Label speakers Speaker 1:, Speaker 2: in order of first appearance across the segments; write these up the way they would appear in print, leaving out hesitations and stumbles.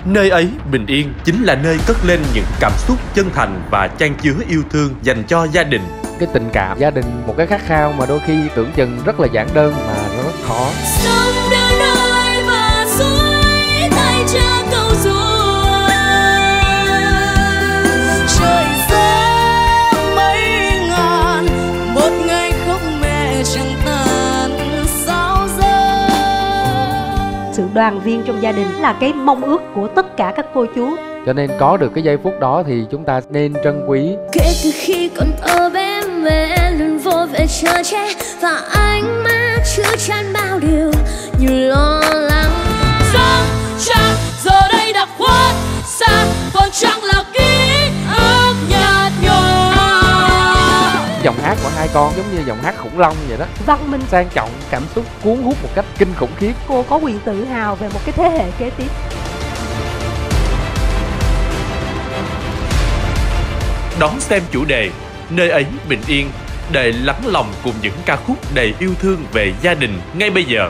Speaker 1: Nơi ấy bình yên chính là nơi cất lên những cảm xúc chân thành và chan chứa yêu thương dành cho gia đình.
Speaker 2: Cái tình cảm gia đình, một cái khát khao mà đôi khi tưởng chừng rất là giản đơn mà nó rất khó.
Speaker 3: Sông đưa nơi và suối thay cha câu ru. Trời giáng mấy ngàn, một ngày khóc mẹ chẳng tàn sao giờ.
Speaker 4: Sự đoàn viên trong gia đình là cái mong ước của tất cả các cô chú.
Speaker 2: Cho nên có được cái giây phút đó thì chúng ta nên trân quý.
Speaker 3: Kể từ khi còn ở bé mẹ luôn vô về chờ che, và ánh mắt chứa chan bao điều như lo lắng. Sống chẳng giờ đây đã khuất xa, còn chẳng là ký ức nhạt nhòa.
Speaker 2: Giọng hát của hai con giống như giọng hát khủng long vậy đó,
Speaker 4: Văn minh,
Speaker 2: sang trọng, cảm xúc cuốn hút một cách kinh khủng khiếp.
Speaker 4: cô có quyền tự hào về một cái thế hệ kế tiếp.
Speaker 1: Đón xem chủ đề Nơi ấy bình yên, để lắng lòng cùng những ca khúc đầy yêu thương về gia đình ngay bây giờ.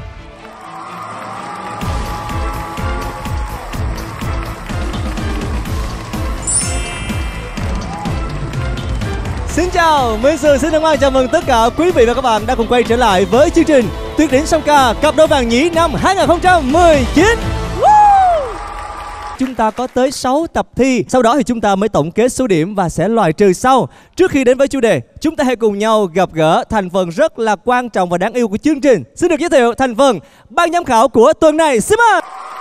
Speaker 5: Xin chào, Minh Sự xin thân ái chào mừng tất cả quý vị và các bạn đã cùng quay trở lại với chương trình Tuyệt đỉnh song ca cặp đôi vàng nhí năm 2019. Chúng ta có tới 6 tập thi, sau đó thì chúng ta mới tổng kết số điểm và sẽ loại trừ sau. Trước khi đến với chủ đề, chúng ta hãy cùng nhau gặp gỡ thành phần rất là quan trọng và đáng yêu của chương trình. Xin được giới thiệu thành phần ban giám khảo của tuần này. Xin mời.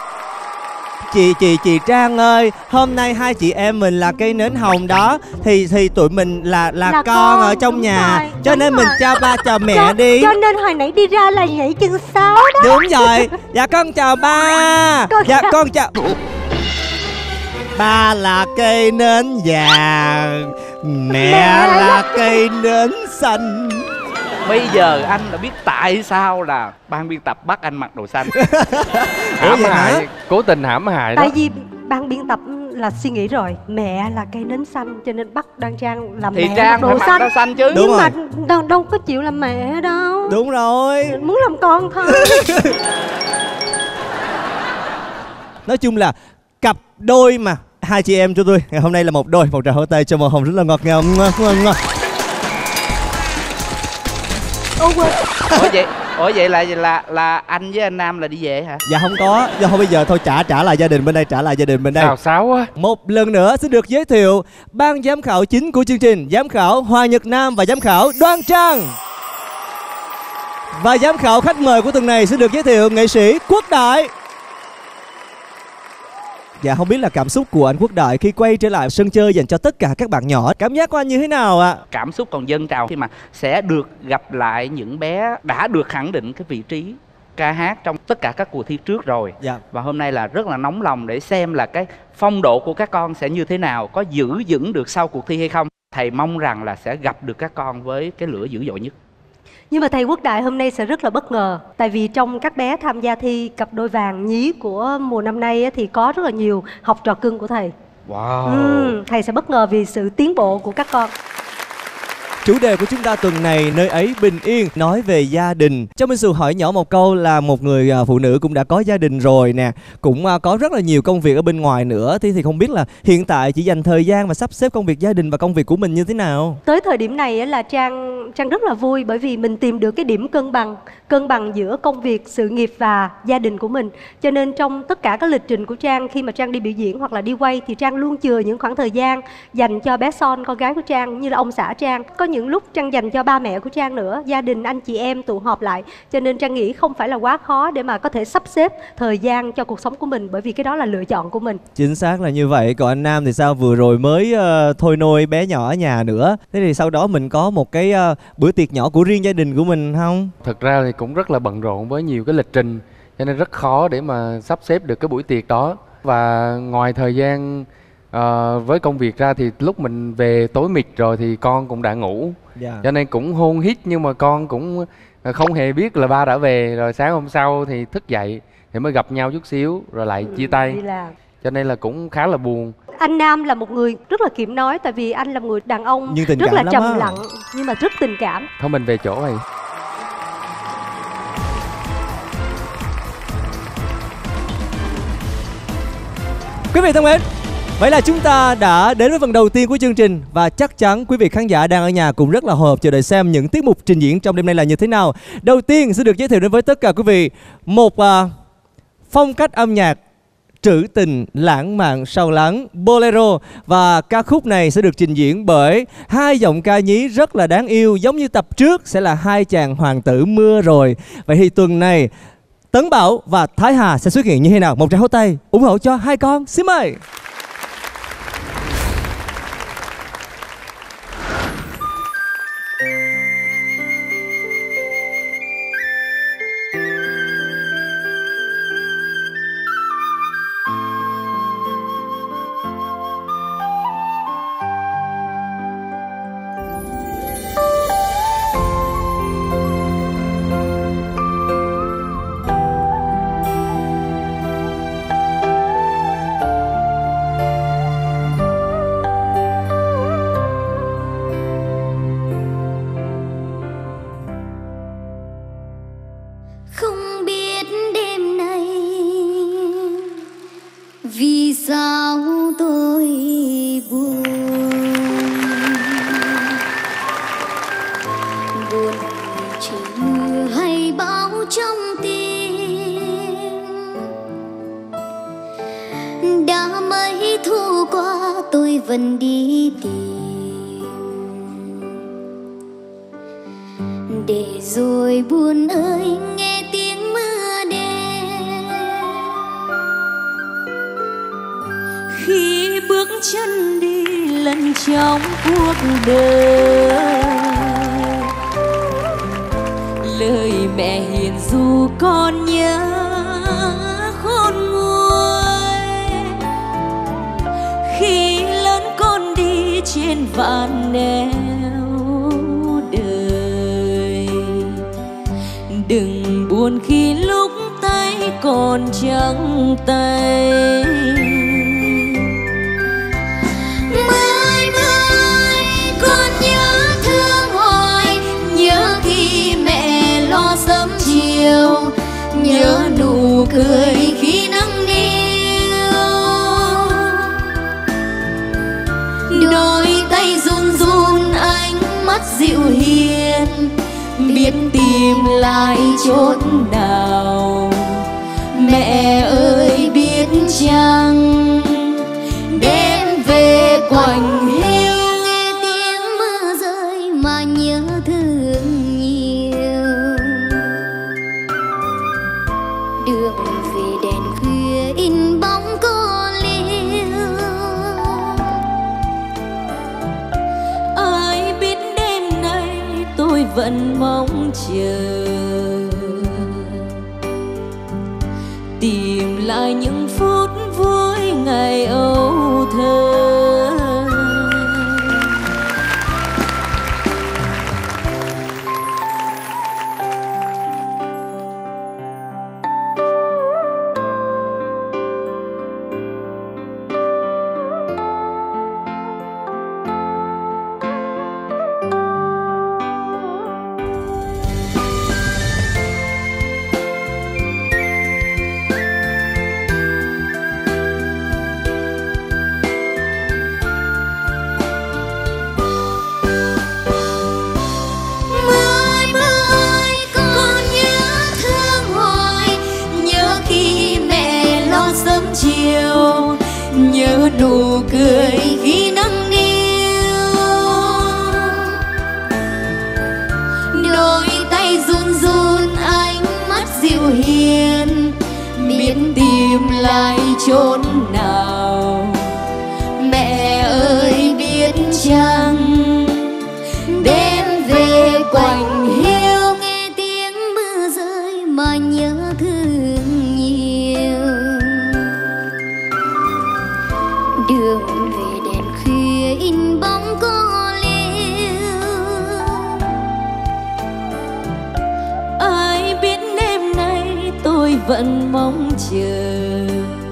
Speaker 5: Chị Trang ơi, hôm nay hai chị em mình là cây nến hồng đó, thì tụi mình là con ở trong nhà,
Speaker 4: rồi,
Speaker 5: cho nên mình chào ba chào mẹ đi.
Speaker 4: Cho nên hồi nãy đi ra là nhảy chân 6 đó.
Speaker 5: Đúng rồi, dạ con chào ba. Dạ con chào. Ba là cây nến vàng, mẹ là cây nến xanh.
Speaker 6: Bây giờ anh đã biết tại sao là ban biên tập bắt anh mặc đồ xanh.
Speaker 2: Hãm
Speaker 5: vậy hả?
Speaker 2: hại, cố tình hãm hại đó.
Speaker 4: Tại vì ban biên tập là suy nghĩ rồi, mẹ là cây nến xanh cho nên bắt Đoan Trang làm
Speaker 6: Thì
Speaker 4: mẹ
Speaker 6: Trang
Speaker 4: mặc
Speaker 6: phải
Speaker 4: đồ
Speaker 6: mặc
Speaker 4: xanh.
Speaker 6: đồ xanh chứ.
Speaker 5: Đúng
Speaker 4: Nhưng
Speaker 5: rồi.
Speaker 4: mà đâu có chịu làm mẹ đâu.
Speaker 5: Đúng rồi.
Speaker 4: Muốn làm con thôi.
Speaker 5: Nói chung là cặp đôi mà. Hai chị em cho tôi ngày hôm nay là một đôi. Một tràng hỗ tay cho màu hồng rất là ngọt ngào.
Speaker 6: Ủa vậy là anh với anh Nam là đi về hả?
Speaker 5: Dạ không có, do thôi bây giờ thôi trả lại gia đình bên đây, trả lại gia đình bên đây.
Speaker 2: Xào xáo quá.
Speaker 5: Một lần nữa xin được giới thiệu ban giám khảo chính của chương trình, giám khảo Hoa Nhật Nam và giám khảo Đoan Trang. Và giám khảo khách mời của tuần này xin được giới thiệu nghệ sĩ Quốc Đại. Dạ không biết là cảm xúc của anh Quốc Đại khi quay trở lại sân chơi dành cho tất cả các bạn nhỏ, cảm giác của anh như thế nào ạ?
Speaker 6: Cảm xúc còn dâng trào khi mà sẽ được gặp lại những bé đã được khẳng định cái vị trí ca hát trong tất cả các cuộc thi trước rồi.
Speaker 5: Dạ.
Speaker 6: Và hôm nay là rất là nóng lòng để xem là cái phong độ của các con sẽ như thế nào, có giữ vững được sau cuộc thi hay không. Thầy mong rằng là sẽ gặp được các con với cái lửa dữ dội nhất.
Speaker 4: Nhưng mà thầy Quốc Đại hôm nay sẽ rất là bất ngờ. Tại vì trong các bé tham gia thi cặp đôi vàng nhí của mùa năm nay thì có rất là nhiều học trò cưng của thầy.
Speaker 6: Wow.
Speaker 4: Thầy sẽ bất ngờ vì sự tiến bộ của các con.
Speaker 5: Chủ đề của chúng ta tuần này nơi ấy bình yên, nói về gia đình. Cho Minh Sự hỏi nhỏ một câu là một người phụ nữ cũng đã có gia đình rồi nè, cũng có rất là nhiều công việc ở bên ngoài nữa, thì không biết là hiện tại chỉ dành thời gian và sắp xếp công việc gia đình và công việc của mình như thế nào?
Speaker 4: Tới thời điểm này là Trang rất là vui bởi vì mình tìm được cái điểm cân bằng giữa công việc, sự nghiệp và gia đình của mình. Cho nên trong tất cả các lịch trình của Trang, khi mà Trang đi biểu diễn hoặc là đi quay thì Trang luôn chừa những khoảng thời gian dành cho bé Son, con gái của Trang, như là ông xã Trang. Có những lúc Trang dành cho ba mẹ của Trang nữa, gia đình anh chị em tụ họp lại. Cho nên Trang nghĩ không phải là quá khó để mà có thể sắp xếp thời gian cho cuộc sống của mình, bởi vì cái đó là lựa chọn của mình.
Speaker 5: Chính xác là như vậy. Còn anh Nam thì sao? Vừa rồi mới thôi nôi bé nhỏ ở nhà nữa. Thế thì sau đó mình có một cái bữa tiệc nhỏ của riêng gia đình của mình không?
Speaker 2: Thực ra thì cũng rất là bận rộn với nhiều cái lịch trình, cho nên rất khó để mà sắp xếp được cái buổi tiệc đó. Và ngoài thời gian với công việc ra thì lúc mình về tối mịt rồi thì con cũng đã ngủ. Cho nên cũng hôn hít, nhưng mà con cũng không hề biết là ba đã về. Rồi sáng hôm sau thì thức dậy thì mới gặp nhau chút xíu rồi lại chia tay. Cho nên là cũng khá là buồn.
Speaker 4: Anh Nam là một người rất là kiệm nói, tại vì anh là một người đàn ông
Speaker 5: nhưng
Speaker 4: rất là trầm
Speaker 5: á.
Speaker 4: lặng nhưng mà rất tình cảm.
Speaker 2: Thôi mình về chỗ này.
Speaker 5: Quý vị thân mến, vậy là chúng ta đã đến với phần đầu tiên của chương trình và chắc chắn quý vị khán giả đang ở nhà cũng rất là hồi hộp chờ đợi xem những tiết mục trình diễn trong đêm nay là như thế nào. Đầu tiên sẽ được giới thiệu đến với tất cả quý vị một phong cách âm nhạc trữ tình, lãng mạn, sâu lắng, bolero, và ca khúc này sẽ được trình diễn bởi hai giọng ca nhí rất là đáng yêu, giống như tập trước sẽ là hai chàng hoàng tử mưa rồi. Vậy thì tuần này Tấn Bảo và Thái Hà sẽ xuất hiện như thế nào? Một tràng hỗ tay ủng hộ cho hai con, xin mời.
Speaker 3: Không biết đêm nay vì sao tôi buồn, buồn chỉ mưa hay bão trong tim. Đã mấy thu qua tôi vẫn đi tìm, để rồi buồn ơi nghe tiếng mưa đêm. Khi bước chân đi lần trong cuộc đời, lời mẹ hiền ru con nhớ khôn nguôi. Khi lớn con đi trên vạn nẻo đời, đừng buồn khi lúc tay còn trắng tay. Mãi mãi con nhớ thương hoài, nhớ khi mẹ lo sớm chiều, nhớ nụ cười khi nắng níu. Đôi tay run run ánh mắt dịu hiền, biết tìm lại chốn nào. Mẹ ơi biết chăng đêm về quạnh hiu, nghe tiếng mưa rơi mà nhớ thương nhiều. Đường về đèn khuya in bóng cô liêu, ai biết đêm nay tôi vẫn mong chờ, tìm lại những phút vui ngày âu thơ. Nhớ nụ cười khi nắng níu, đôi tay run run ánh mắt dịu hiền, biết tìm lại chốn nào. Mẹ ơi biết chăng đêm về quạnh hiu, nghe tiếng mưa rơi mà nhớ thương nhiều. Đường về đèn khuya in bóng cô liêu, ai biết đêm nay tôi vẫn mong chờ,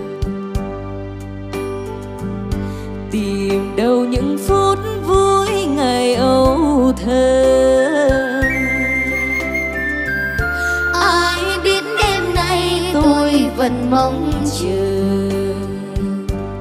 Speaker 3: tìm đâu những phút vui ngày âu thơ. Ai biết đêm nay tôi vẫn mong chờ,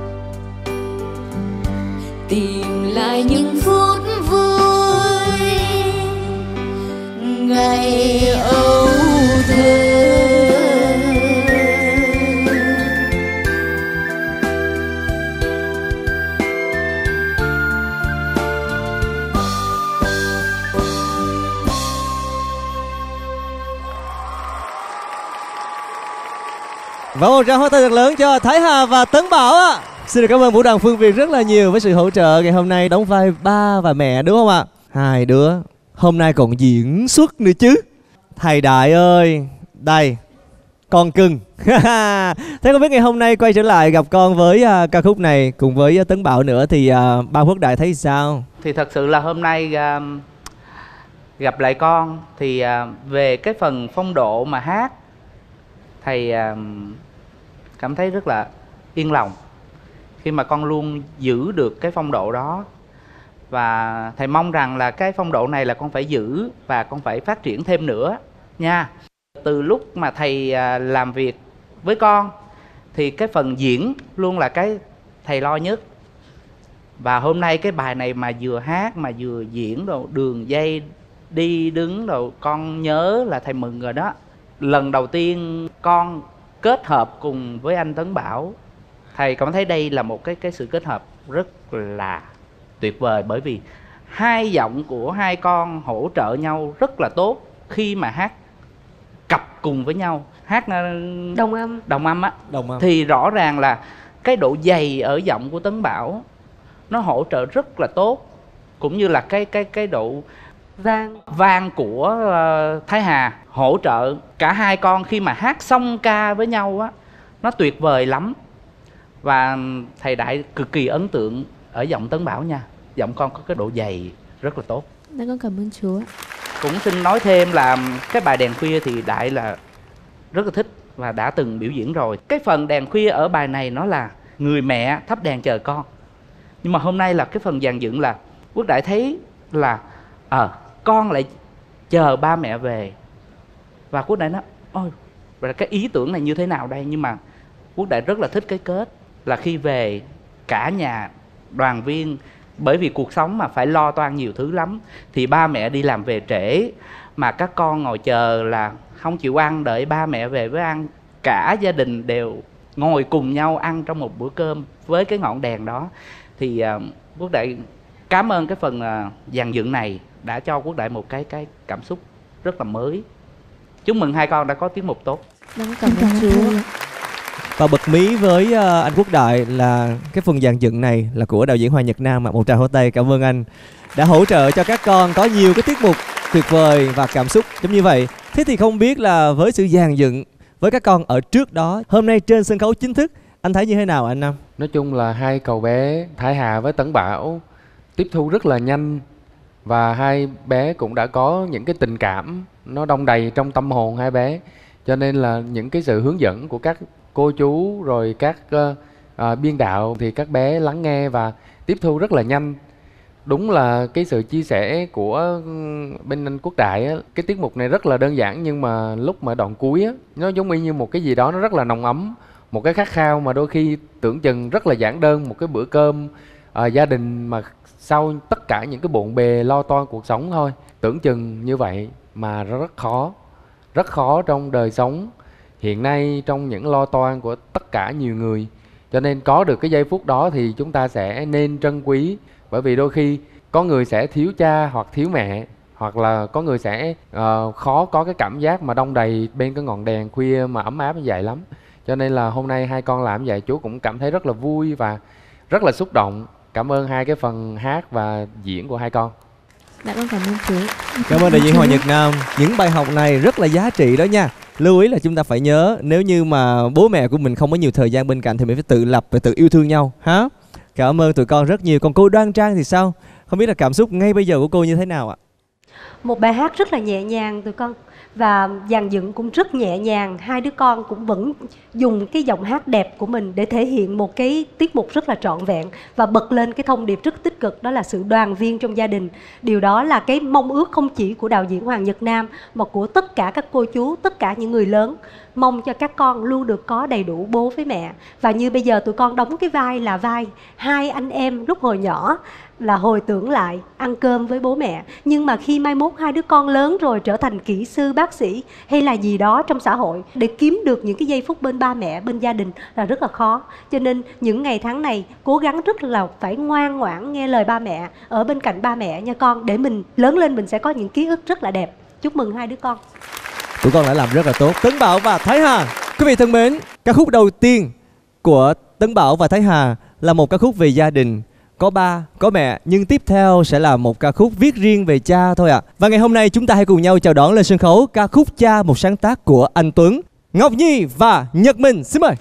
Speaker 5: Và một tràng hoa tay thật lớn cho Thái Hà và Tấn Bảo ạ. Xin được cảm ơn Vũ đoàn Phương Việt rất là nhiều với sự hỗ trợ ngày hôm nay đóng vai ba và mẹ đúng không ạ? Hai đứa hôm nay còn diễn xuất nữa chứ. Thầy Đại ơi, đây con cưng. Thế không biết ngày hôm nay quay trở lại gặp con với ca khúc này cùng với Tấn Bảo nữa thì ba Quốc Đại thấy sao?
Speaker 6: Thì thật sự là hôm nay gặp lại con thì về cái phần phong độ mà hát thầy cảm thấy rất là yên lòng khi mà con luôn giữ được cái phong độ đó, và thầy mong rằng là cái phong độ này là con phải giữ và con phải phát triển thêm nữa nha. Từ lúc mà thầy làm việc với con thì cái phần diễn luôn là cái thầy lo nhất, và hôm nay cái bài này mà vừa hát mà vừa diễn rồi đường dây đi đứng rồi con nhớ là thầy mừng rồi đó. Lần đầu tiên con kết hợp cùng với anh Tấn Bảo, thầy cảm thấy đây là một cái sự kết hợp rất là tuyệt vời, bởi vì hai giọng của hai con hỗ trợ nhau rất là tốt khi mà hát cặp cùng với nhau, hát
Speaker 4: Đồng âm.
Speaker 6: đồng âm á,
Speaker 5: Đồng âm.
Speaker 6: thì rõ ràng là cái độ dày ở giọng của Tấn Bảo nó hỗ trợ rất là tốt, cũng như là cái độ vang của Thái Hà hỗ trợ cả hai con khi mà hát song ca với nhau á, nó tuyệt vời lắm. Và thầy Đại cực kỳ ấn tượng ở giọng Tấn Bảo nha, giọng con có cái độ dày rất là tốt.
Speaker 3: Dạ con cảm ơn chú ạ.
Speaker 6: Cũng xin nói thêm là cái bài Đèn Khuya thì Đại là rất là thích và đã từng biểu diễn rồi. Cái phần Đèn Khuya ở bài này nó là người mẹ thắp đèn chờ con, nhưng mà hôm nay là cái phần dàn dựng là Quốc Đại thấy là con lại chờ ba mẹ về, và Quốc Đại nói ôi vậy là cái ý tưởng này như thế nào đây, nhưng mà Quốc Đại rất là thích cái kết là khi về cả nhà đoàn viên, bởi vì cuộc sống mà phải lo toan nhiều thứ lắm, thì ba mẹ đi làm về trễ mà các con ngồi chờ là không chịu ăn, đợi ba mẹ về với ăn, cả gia đình đều ngồi cùng nhau ăn trong một bữa cơm với cái ngọn đèn đó. Thì Quốc Đại cảm ơn cái phần dàn dựng này đã cho Quốc Đại một cái cảm xúc rất là mới. Chúc mừng hai con đã có tiết mục tốt.
Speaker 3: Dạ con cảm ơn chú.
Speaker 5: Và bật mí với anh Quốc Đại là cái phần dàn dựng này là của đạo diễn Hoàng Nhật Nam. Một tràng pháo tay cảm ơn anh đã hỗ trợ cho các con có nhiều cái tiết mục tuyệt vời và cảm xúc giống như vậy. Thế thì không biết là với sự dàn dựng với các con ở trước đó, hôm nay trên sân khấu chính thức anh thấy như thế nào anh Nam?
Speaker 2: Nói chung là hai cậu bé Thái Hà với Tấn Bảo tiếp thu rất là nhanh, và hai bé cũng đã có những cái tình cảm nó đong đầy trong tâm hồn hai bé, cho nên là những cái sự hướng dẫn của các cô chú rồi các biên đạo thì các bé lắng nghe và tiếp thu rất là nhanh. Đúng là cái sự chia sẻ của bên anh Quốc Đại á, cái tiết mục này rất là đơn giản, nhưng mà lúc mà đoạn cuối á, nó giống như một cái gì đó nó rất là nồng ấm, một cái khát khao mà đôi khi tưởng chừng rất là giản đơn, một cái bữa cơm gia đình mà sau tất cả những cái bộn bề lo toan cuộc sống thôi, tưởng chừng như vậy mà rất khó trong đời sống hiện nay, trong những lo toan của tất cả nhiều người. Cho nên có được cái giây phút đó thì chúng ta sẽ nên trân quý, bởi vì đôi khi có người sẽ thiếu cha hoặc thiếu mẹ, hoặc là có người sẽ khó có cái cảm giác mà đong đầy bên cái ngọn đèn khuya mà ấm áp như vậy lắm. Cho nên là hôm nay hai con làm như vậy chú cũng cảm thấy rất là vui và rất là xúc động. Cảm ơn hai cái phần hát và diễn của hai con.
Speaker 3: Dạ con cảm ơn chú.
Speaker 5: Cảm ơn đạo diễn Hoàng Nhật Nam. Những bài học này rất là giá trị đó nha. Lưu ý là chúng ta phải nhớ, nếu như mà bố mẹ của mình không có nhiều thời gian bên cạnh thì mình phải tự lập và tự yêu thương nhau ha. Cảm ơn tụi con rất nhiều. Còn cô Đoan Trang thì sao? Không biết là cảm xúc ngay bây giờ của cô như thế nào ạ?
Speaker 4: Một bài hát rất là nhẹ nhàng tụi con, và dàn dựng cũng rất nhẹ nhàng. Hai đứa con cũng vẫn dùng cái giọng hát đẹp của mình để thể hiện một cái tiết mục rất là trọn vẹn và bật lên cái thông điệp rất tích cực, đó là sự đoàn viên trong gia đình. Điều đó là cái mong ước không chỉ của đạo diễn Hoàng Nhật Nam mà của tất cả các cô chú, tất cả những người lớn, mong cho các con luôn được có đầy đủ bố với mẹ. Và như bây giờ tụi con đóng cái vai là vai hai anh em lúc hồi nhỏ, là hồi tưởng lại ăn cơm với bố mẹ. Nhưng mà khi mai mốt hai đứa con lớn rồi trở thành kỹ sư, bác sĩ hay là gì đó trong xã hội, để kiếm được những cái giây phút bên ba mẹ, bên gia đình là rất là khó. Cho nên những ngày tháng này cố gắng rất là phải ngoan ngoãn nghe lời ba mẹ, ở bên cạnh ba mẹ nha con, để mình lớn lên mình sẽ có những ký ức rất là đẹp. Chúc mừng hai đứa con.
Speaker 5: Tụi con đã làm rất là tốt. Tấn Bảo và Thái Hà, Quý vị thân mến, ca khúc đầu tiên của Tấn Bảo và Thái Hà là một ca khúc về gia đình. Có ba, có mẹ, nhưng tiếp theo sẽ là một ca khúc viết riêng về cha thôi ạ. Và ngày hôm nay chúng ta hãy cùng nhau chào đón lên sân khấu ca khúc Cha, một sáng tác của anh Tuấn, Ngọc Nhi và Nhật Minh. Xin mời.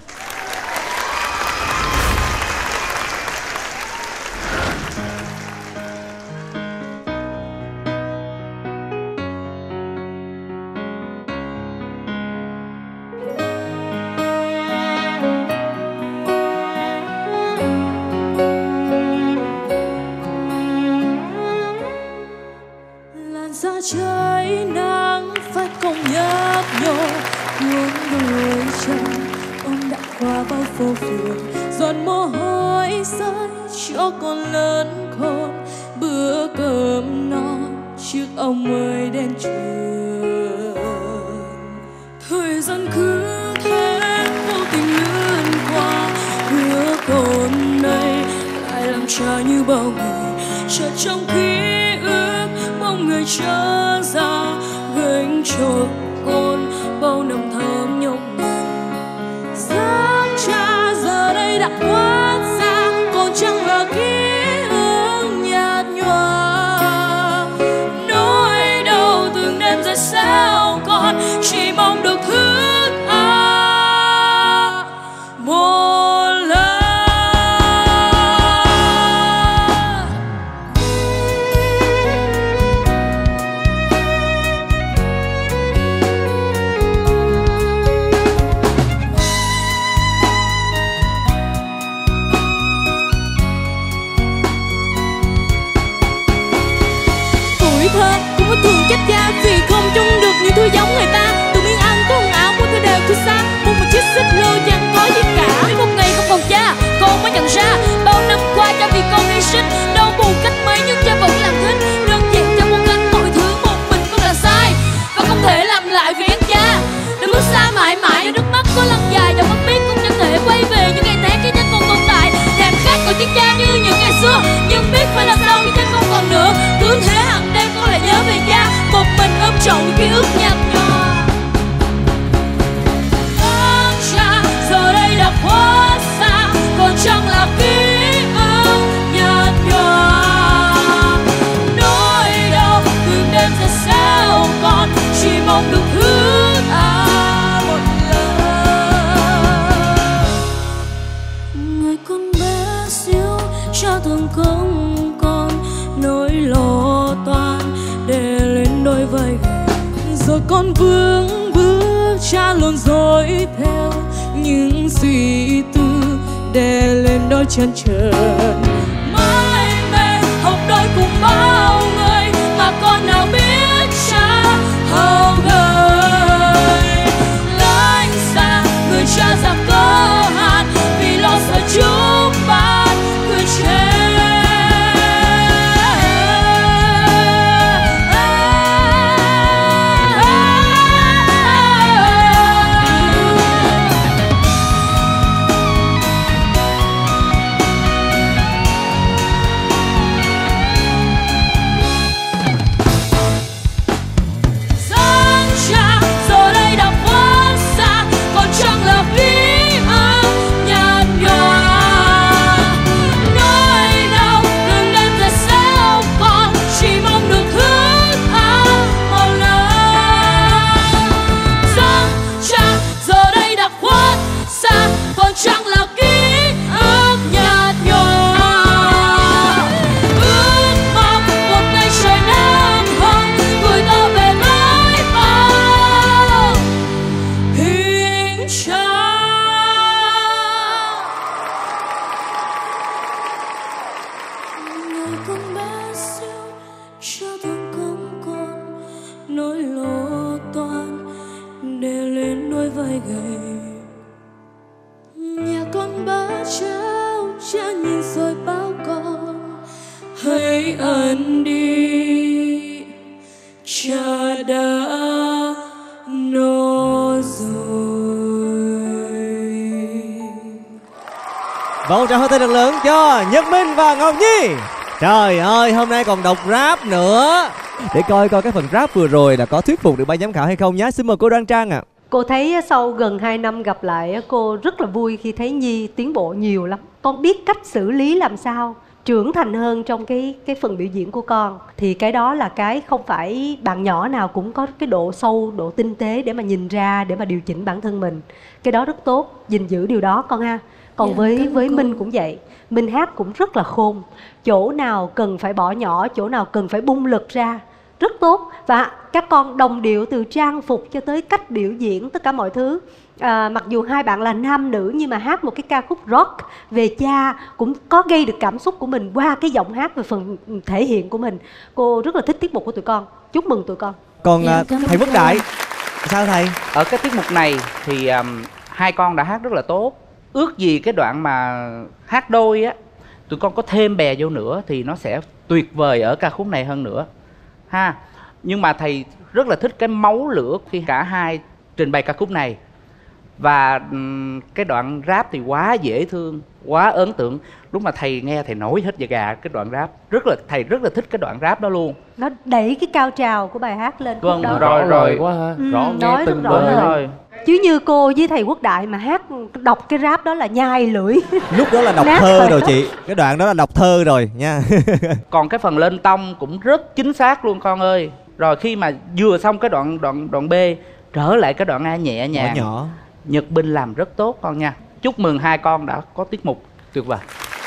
Speaker 3: Trái nắng phát công nhấp nhô cuốn đôi chân, ông đã qua bao phố phường, giọt mồ hôi rơi cho con lớn khôn. Bữa cơm no trước ông mới đến trường. Thời gian cứ thế vô tình lướt qua, hứa cồn này lại làm cha như bao người. Chợt trong ký ức mong người trở ra gánh cho con bao năm tháng nhọc nhằn. Dáng cha giờ đây đã quá xa, còn chẳng là ký ức nhạt nhòa. Nỗi đau từng đêm dài sao con chỉ mong được thức một lần. Cũng có thường trách cha vì không chung được những thứ giống người ta. Từ miếng ăn có quần áo muốn thứ đều thứ xa, muốn một chiếc xích lô chẳng có gì cả. Một ngày không còn cha, con mới nhận ra bao năm qua cha vì con hy sinh. Đau buồn cách mấy nhưng cha vẫn làm thích. Đơn giản cha muốn gánh mọi thứ một mình con là sai và không thể làm lại vì anh cha. Đừng bước xa mãi mãi để nước mắt có lăn dài và không biết con chẳng thể quay về những ngày tháng khi cha còn tồn tại. Đàn khát còn tiếng cha như những ngày xưa, nhưng biết phải làm sao khi cha không còn nữa. Cứ thế hằng đêm con lại nhớ về cha, một mình ôm trọn những ký ức nhạt nhòa. Cha giờ đây đã quá xa, còn chẳng là ký ức nhạt nhòa. Nỗi đau từng đêm ra sao con chỉ mong được thức một lần. Người con bé xíu cha thường không còn nỗi lo toan để lên đôi vai gầy. Giờ con vướng bước cha luôn dõi theo những suy tư để lên đôi chân trần. Mãi mê học đôi cùng bao người mà con nào biết cha hao gầy. Lánh xa người cha già cơ hạn vì lo sợ chúng bạn người trẻ. Ẩn đi cha đã no rồi.
Speaker 5: Và một tràng pháo tay thật lớn cho Nhật Minh và Ngọc Nhi. Trời ơi, hôm nay còn đọc rap nữa. Để coi cái phần rap vừa rồi là có thuyết phục được ban giám khảo hay không nhé. Xin mời cô Đoan Trang ạ.
Speaker 4: Cô thấy sau gần 2 năm gặp lại, cô rất là vui khi thấy Nhi tiến bộ nhiều lắm. Con biết cách xử lý làm sao trưởng thành hơn trong cái phần biểu diễn của con. Thì cái đó là cái không phải bạn nhỏ nào cũng có cái độ sâu, độ tinh tế để mà nhìn ra, để mà điều chỉnh bản thân mình. Cái đó rất tốt, gìn giữ điều đó con ha. Còn với Minh cũng vậy. Minh hát cũng rất là khôn. Chỗ nào cần phải bỏ nhỏ, chỗ nào cần phải bung lực ra, rất tốt. Và các con đồng điệu từ trang phục cho tới cách biểu diễn, tất cả mọi thứ. Mặc dù hai bạn là nam nữ nhưng mà hát một cái ca khúc rock về cha cũng có gây được cảm xúc của mình qua cái giọng hát và phần thể hiện của mình. Cô rất là thích tiết mục của tụi con. Chúc mừng tụi con.
Speaker 5: Còn thầy Quốc Đại, sao thầy?
Speaker 6: Ở cái tiết mục này thì hai con đã hát rất là tốt. Ước gì cái đoạn mà hát đôi á, tụi con có thêm bè vô nữa thì nó sẽ tuyệt vời ở ca khúc này hơn nữa ha. Nhưng mà thầy rất là thích cái máu lửa khi cả hai trình bày ca khúc này. Và cái đoạn rap thì quá dễ thương, quá ấn tượng. Lúc mà thầy nghe thầy nổi hết da gà cái đoạn rap. Thầy rất là thích cái đoạn rap đó luôn.
Speaker 4: Nó đẩy cái cao trào của bài hát lên.
Speaker 6: Vâng,
Speaker 4: đó.
Speaker 6: rồi
Speaker 2: quá ha. Rõ nghe
Speaker 4: nói
Speaker 2: từng
Speaker 4: rất rõ
Speaker 2: lời.
Speaker 6: rồi.
Speaker 4: Chứ như cô với thầy Quốc Đại mà hát đọc cái rap đó là nhai lưỡi.
Speaker 5: Lúc đó là đọc thơ rồi chị. Cái đoạn đó là đọc thơ rồi nha.
Speaker 6: Còn cái phần lên tông cũng rất chính xác luôn con ơi. Rồi khi mà vừa xong cái đoạn B, trở lại cái đoạn A nhẹ nhàng.
Speaker 5: Nhỏ.
Speaker 6: Nhật Bình làm rất tốt con nha. Chúc mừng hai con đã có tiết mục tuyệt vời.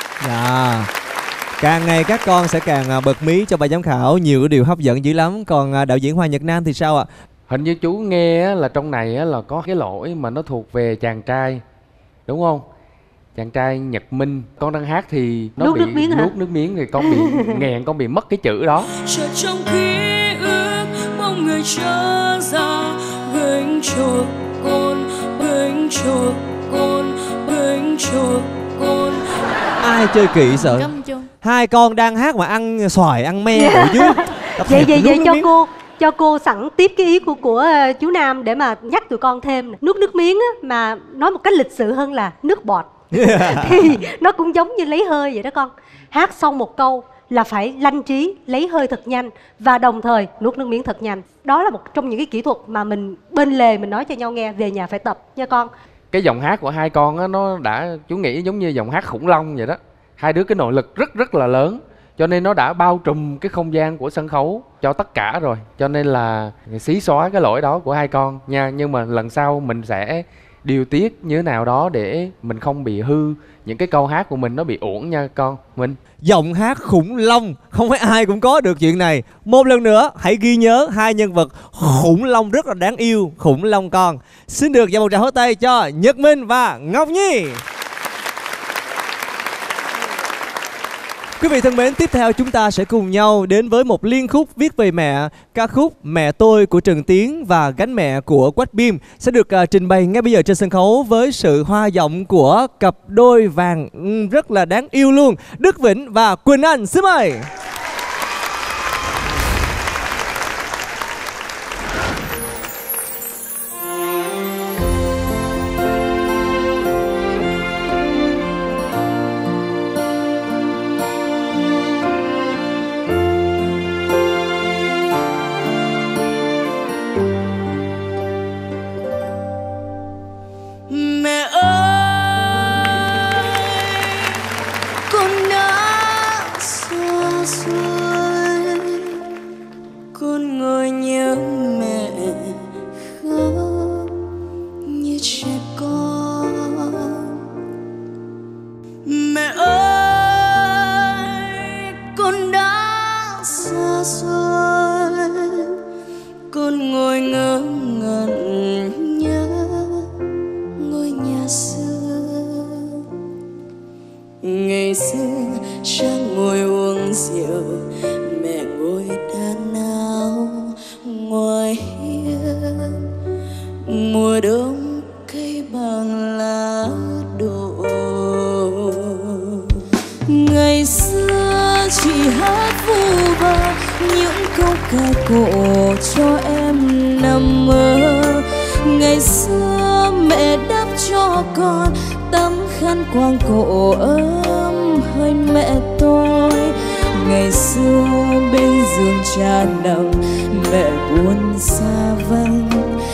Speaker 5: Dạ. Càng ngày các con sẽ càng bật mí cho ban giám khảo, nhiều cái điều hấp dẫn dữ lắm. Còn đạo diễn Hoàng Nhật Nam thì sao ạ?
Speaker 2: Hình như chú nghe là trong này là có cái lỗi mà nó thuộc về chàng trai, đúng không? Chàng trai Nhật Minh. Con đang hát thì nó
Speaker 4: nuốt
Speaker 2: bị
Speaker 4: nước miếng hả?
Speaker 2: nuốt nước miếng thì con bị nghẹn, con bị mất cái chữ đó.
Speaker 3: Chợt trong ký ức bóng người trở ra, gánh chuộc con, gánh chuộc con, gánh chuộc con.
Speaker 5: Ai chơi kỹ sợ? Hai con đang hát mà ăn xoài, ăn me ở dưới.
Speaker 4: Vậy cho cô sẵn tiếp cái ý của chú Nam để mà nhắc tụi con thêm. Nuốt nước miếng á, mà nói một cách lịch sự hơn là nước bọt. Thì nó cũng giống như lấy hơi vậy đó con. Hát xong một câu là phải lanh trí, lấy hơi thật nhanh và đồng thời nuốt nước miếng thật nhanh. Đó là một trong những cái kỹ thuật mà mình bên lề mình nói cho nhau nghe, về nhà phải tập nha con.
Speaker 2: Cái giọng hát của hai con á, nó đã, chú nghĩ giống như giọng hát khủng long vậy đó. Hai đứa cái nội lực rất là lớn, cho nên nó đã bao trùm cái không gian của sân khấu cho tất cả rồi. Cho nên là xí xóa cái lỗi đó của hai con nha. Nhưng mà lần sau mình sẽ điều tiết như thế nào đó để mình không bị hư những cái câu hát của mình, nó bị uổng nha con. Mình
Speaker 5: giọng hát khủng long, không phải ai cũng có được chuyện này. Một lần nữa hãy ghi nhớ hai nhân vật khủng long rất là đáng yêu, khủng long con. Xin được dành một tràng pháo tay cho Nhật Minh và Ngọc Nhi. Quý vị thân mến, tiếp theo chúng ta sẽ cùng nhau đến với một liên khúc viết về mẹ, ca khúc Mẹ Tôi của Trần Tiến và Gánh Mẹ của Quách Bim sẽ được trình bày ngay bây giờ trên sân khấu với sự hoa giọng của cặp đôi vàng rất là đáng yêu luôn, Đức Vĩnh và Quỳnh Anh. Xin mời.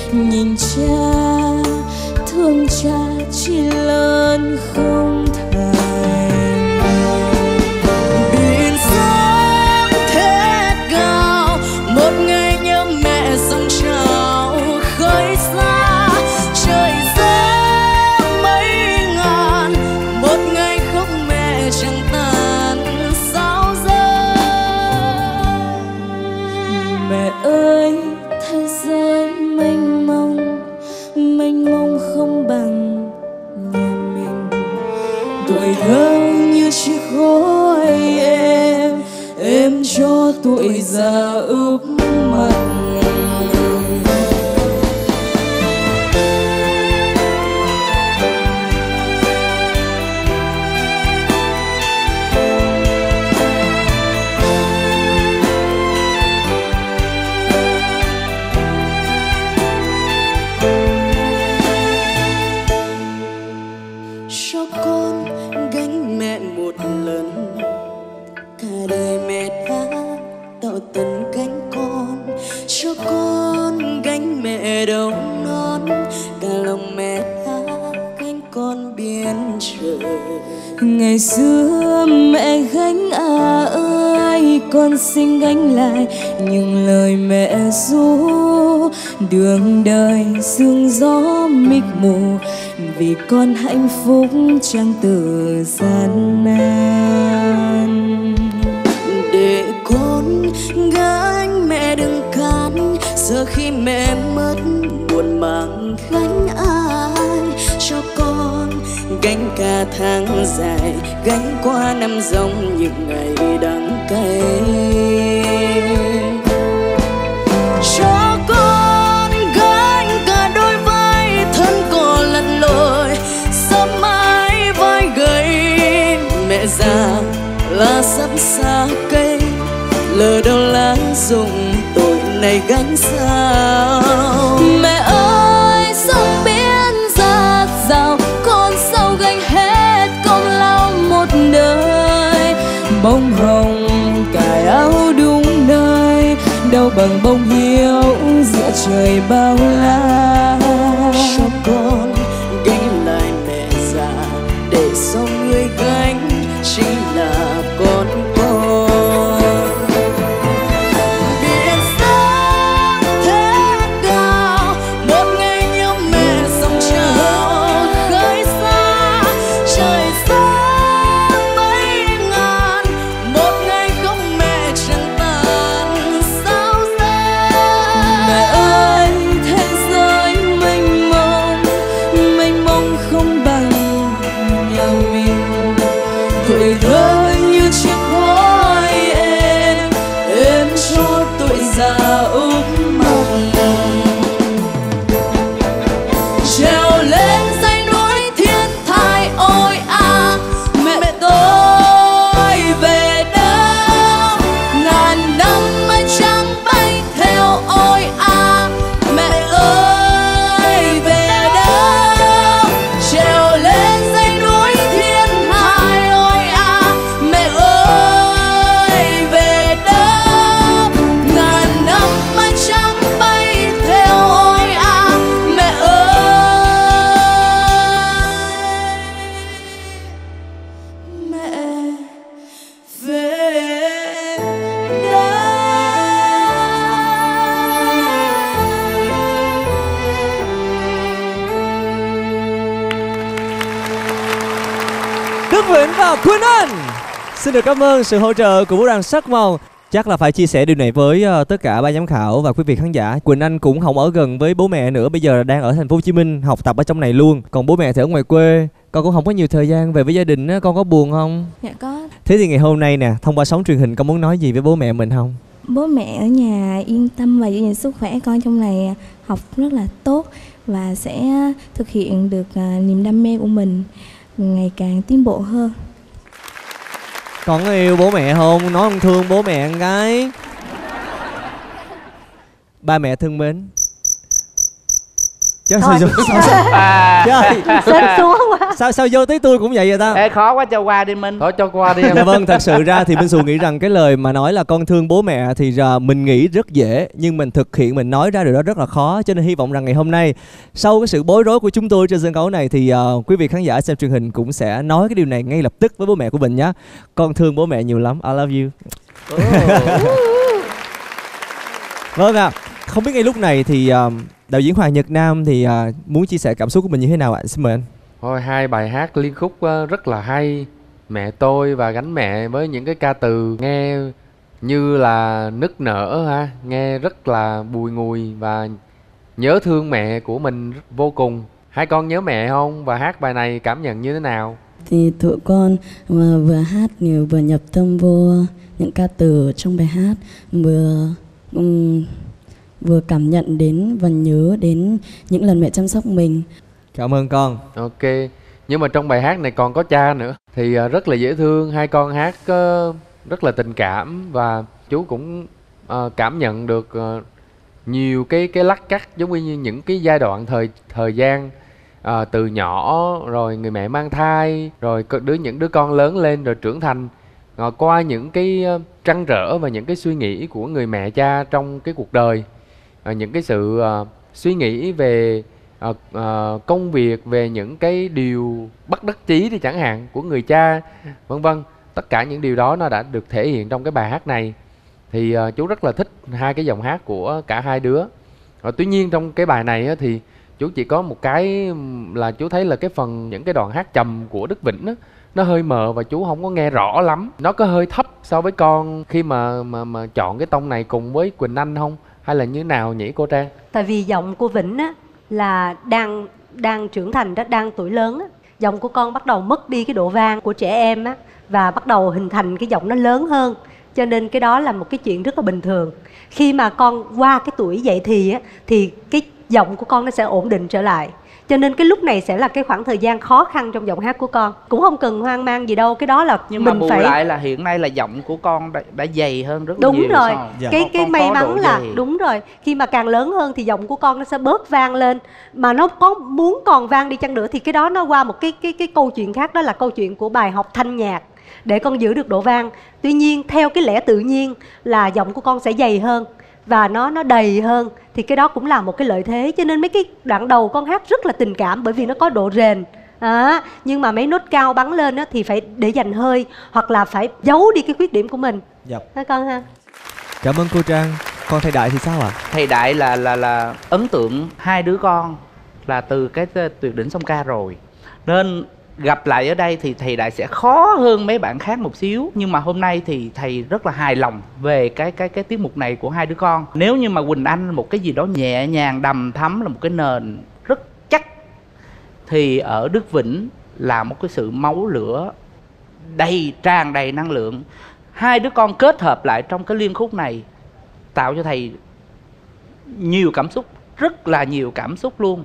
Speaker 3: nhìn cha, thương cha chỉ lớn không thành. Biển sóng thét gào, một ngày nhớ mẹ dâng trào khơi xa. Trời gió mấy ngàn, một ngày khóc mẹ chẳng tàn sao rơi. Mẹ ơi, thế giới mênh mông không bằng nhà mình. Tuổi thơ như chiếc khói em cho tuổi già ướp mặt. Cho con gánh mẹ một lần, cả đời mẹ đã tạo tần gánh con. Cho con gánh mẹ đầu non, cả lòng mẹ đã gánh con biển trời. Ngày xưa mẹ gánh ơi, con xin gánh lại những lời mẹ ru. Đường đời sương gió mịt mù, vì con hạnh phúc chẳng từ gian nan. Để con gánh mẹ đừng can, giờ khi mẹ mất buồn mang gánh ai. Cho con gánh cả tháng dài, gánh qua năm dòng những ngày đắng cay. Cho con gánh cả đôi vai thân cò lặn lội, sớm mãi vai gầy. Mẹ già lá sắp xa cây, lờ đâu lá rụng tội này gánh sao. Mẹ ơi, sông biển dạt dào, con sao gánh hết công lao một đời. Bông hồng cài áo đúng nơi, đâu bằng bông hiếu giữa trời bao la. Cho con gánh lại mẹ già, để sau người gánh chính là con. Biển sóng thét gào, một ngày nhớ mẹ dâng trào khơi xa. Trời gió mấy ngàn, một ngày không mẹ chẳng tàn sao rơi. Mẹ ơi, thế giới mênh mông không bằng nhà mình. Tuổi thơ như chiếc khói em cho tuổi già úp mặt. Trèo lên dãy núi thiên thai ôi à, mẹ tôi về đâu? Ngàn năm mây trắng bay theo ôi à, mẹ ơi về đâu? Trèo lên dãy núi thiên thai ôi à, mẹ ơi về đâu? Ngàn năm mây trắng bay theo ôi à, mẹ ơi mẹ về đâu?
Speaker 5: Đức Vĩnh và Quỳnh Anh xin được cảm ơn sự hỗ trợ của vũ đoàn Sắc Màu. Chắc là phải chia sẻ điều này với tất cả ban giám khảo và quý vị khán giả. Quỳnh Anh cũng không ở gần với bố mẹ nữa, bây giờ là đang ở thành phố Hồ Chí Minh học tập ở trong này luôn. Còn bố mẹ thì ở ngoài quê, con cũng không có nhiều thời gian về với gia đình á, con có buồn không?
Speaker 3: Dạ có.
Speaker 5: Thế thì ngày hôm nay nè, thông qua sóng truyền hình con muốn nói gì với bố mẹ mình không?
Speaker 3: Bố mẹ ở nhà yên tâm và giữ gìn sức khỏe, con trong này học rất là tốt và sẽ thực hiện được niềm đam mê của mình, ngày càng tiến bộ hơn.
Speaker 5: Con có yêu bố mẹ không? Nói con thương bố mẹ con gái. Ba mẹ thân mến, Chứ
Speaker 4: Thôi.
Speaker 5: Trời,
Speaker 4: Sến xuống quá.
Speaker 5: sao vô tới tôi cũng vậy vậy ta?
Speaker 6: Ê, khó quá, cho qua đi Minh.
Speaker 2: Thôi cho qua đi em.
Speaker 5: Dạ vâng, thật sự ra thì Minh Xù nghĩ rằng cái lời mà nói là con thương bố mẹ thì mình nghĩ rất dễ, nhưng mình thực hiện, mình nói ra điều đó rất là khó. Cho nên hy vọng rằng ngày hôm nay, sau cái sự bối rối của chúng tôi trên sân khấu này, thì quý vị khán giả xem truyền hình cũng sẽ nói cái điều này ngay lập tức với bố mẹ của mình nhé. Con thương bố mẹ nhiều lắm, I love you. Vâng ạ, không biết ngay lúc này thì đạo diễn Hoàng Nhật Nam thì muốn chia sẻ cảm xúc của mình như thế nào ạ? Xin mời anh.
Speaker 2: Thôi, hai bài hát liên khúc rất là hay. Mẹ tôi và Gánh mẹ với những cái ca từ nghe như là nức nở ha, nghe rất là bùi ngùi và nhớ thương mẹ của mình vô cùng. Hai con nhớ mẹ không? Và hát bài này cảm nhận như thế nào?
Speaker 7: Thì tụi con vừa hát vừa nhập tâm vô những ca từ trong bài hát, vừa cảm nhận đến và nhớ đến những lần mẹ chăm sóc mình.
Speaker 5: Cảm ơn con.
Speaker 2: Ok, nhưng mà trong bài hát này còn có cha nữa thì rất là dễ thương. Hai con hát rất là tình cảm và chú cũng cảm nhận được nhiều cái lắt cắt, giống như những cái giai đoạn thời gian từ nhỏ, rồi người mẹ mang thai, rồi những đứa con lớn lên rồi trưởng thành, qua những cái trăn trở và những cái suy nghĩ của người mẹ cha trong cái cuộc đời, những cái sự suy nghĩ về công việc, về những cái điều bất đắc chí đi chẳng hạn của người cha, vân vân. Tất cả những điều đó nó đã được thể hiện trong cái bài hát này. Thì chú rất là thích hai cái giọng hát của cả hai đứa. Tuy nhiên trong cái bài này thì chú chỉ có một cái là chú thấy là cái phần những cái đoạn hát trầm của Đức Vĩnh á, nó hơi mờ và chú không có nghe rõ lắm. Nó có hơi thấp so với con khi mà chọn cái tông này cùng với Quỳnh Anh không? Hay là như nào nhỉ cô Trang?
Speaker 4: Tại vì giọng của Vĩnh á là đang trưởng thành đó, đang tuổi lớn á. Giọng của con bắt đầu mất đi cái độ vang của trẻ em á, và bắt đầu hình thành cái giọng nó lớn hơn. Cho nên cái đó là một cái chuyện rất là bình thường. Khi mà con qua cái tuổi dậy thì á, thì cái giọng của con nó sẽ ổn định trở lại. Cho nên cái lúc này sẽ là cái khoảng thời gian khó khăn trong giọng hát của con. Cũng không cần hoang mang gì đâu, cái đó là
Speaker 6: nhưng
Speaker 4: mình
Speaker 6: mà bù
Speaker 4: phải...
Speaker 6: lại là hiện nay là giọng của con đã dày hơn rất
Speaker 4: đúng
Speaker 6: nhiều.
Speaker 4: rồi.
Speaker 5: Dạ.
Speaker 4: Cái may mắn là đúng rồi, khi mà càng lớn hơn thì giọng của con nó sẽ bớt vang lên. Mà nó có muốn còn vang đi chăng nữa thì cái đó nó qua một cái câu chuyện khác, đó là câu chuyện của bài học thanh nhạc để con giữ được độ vang. Tuy nhiên theo cái lẽ tự nhiên là giọng của con sẽ dày hơn và nó đầy hơn, thì cái đó cũng là một cái lợi thế. Cho nên mấy cái đoạn đầu con hát rất là tình cảm bởi vì nó có độ rền. Nhưng mà mấy nốt cao bắn lên á, thì phải để dành hơi hoặc là phải giấu đi cái khuyết điểm của mình.
Speaker 5: Dạ.
Speaker 4: Hả con ha?
Speaker 5: Cảm ơn cô Trang. Con thầy Đại thì sao ạ?
Speaker 6: Thầy Đại là ấn tượng hai đứa con là từ cái Tuyệt đỉnh sông ca rồi, nên gặp lại ở đây thì thầy Đại sẽ khó hơn mấy bạn khác một xíu. Nhưng mà hôm nay thì thầy rất là hài lòng về cái tiết mục này của hai đứa con. Nếu như mà Quỳnh Anh một cái gì đó nhẹ nhàng đầm thắm, là một cái nền rất chắc, thì ở Đức Vĩnh là một cái sự máu lửa tràn đầy năng lượng. Hai đứa con kết hợp lại trong cái liên khúc này tạo cho thầy nhiều cảm xúc, rất là nhiều cảm xúc luôn.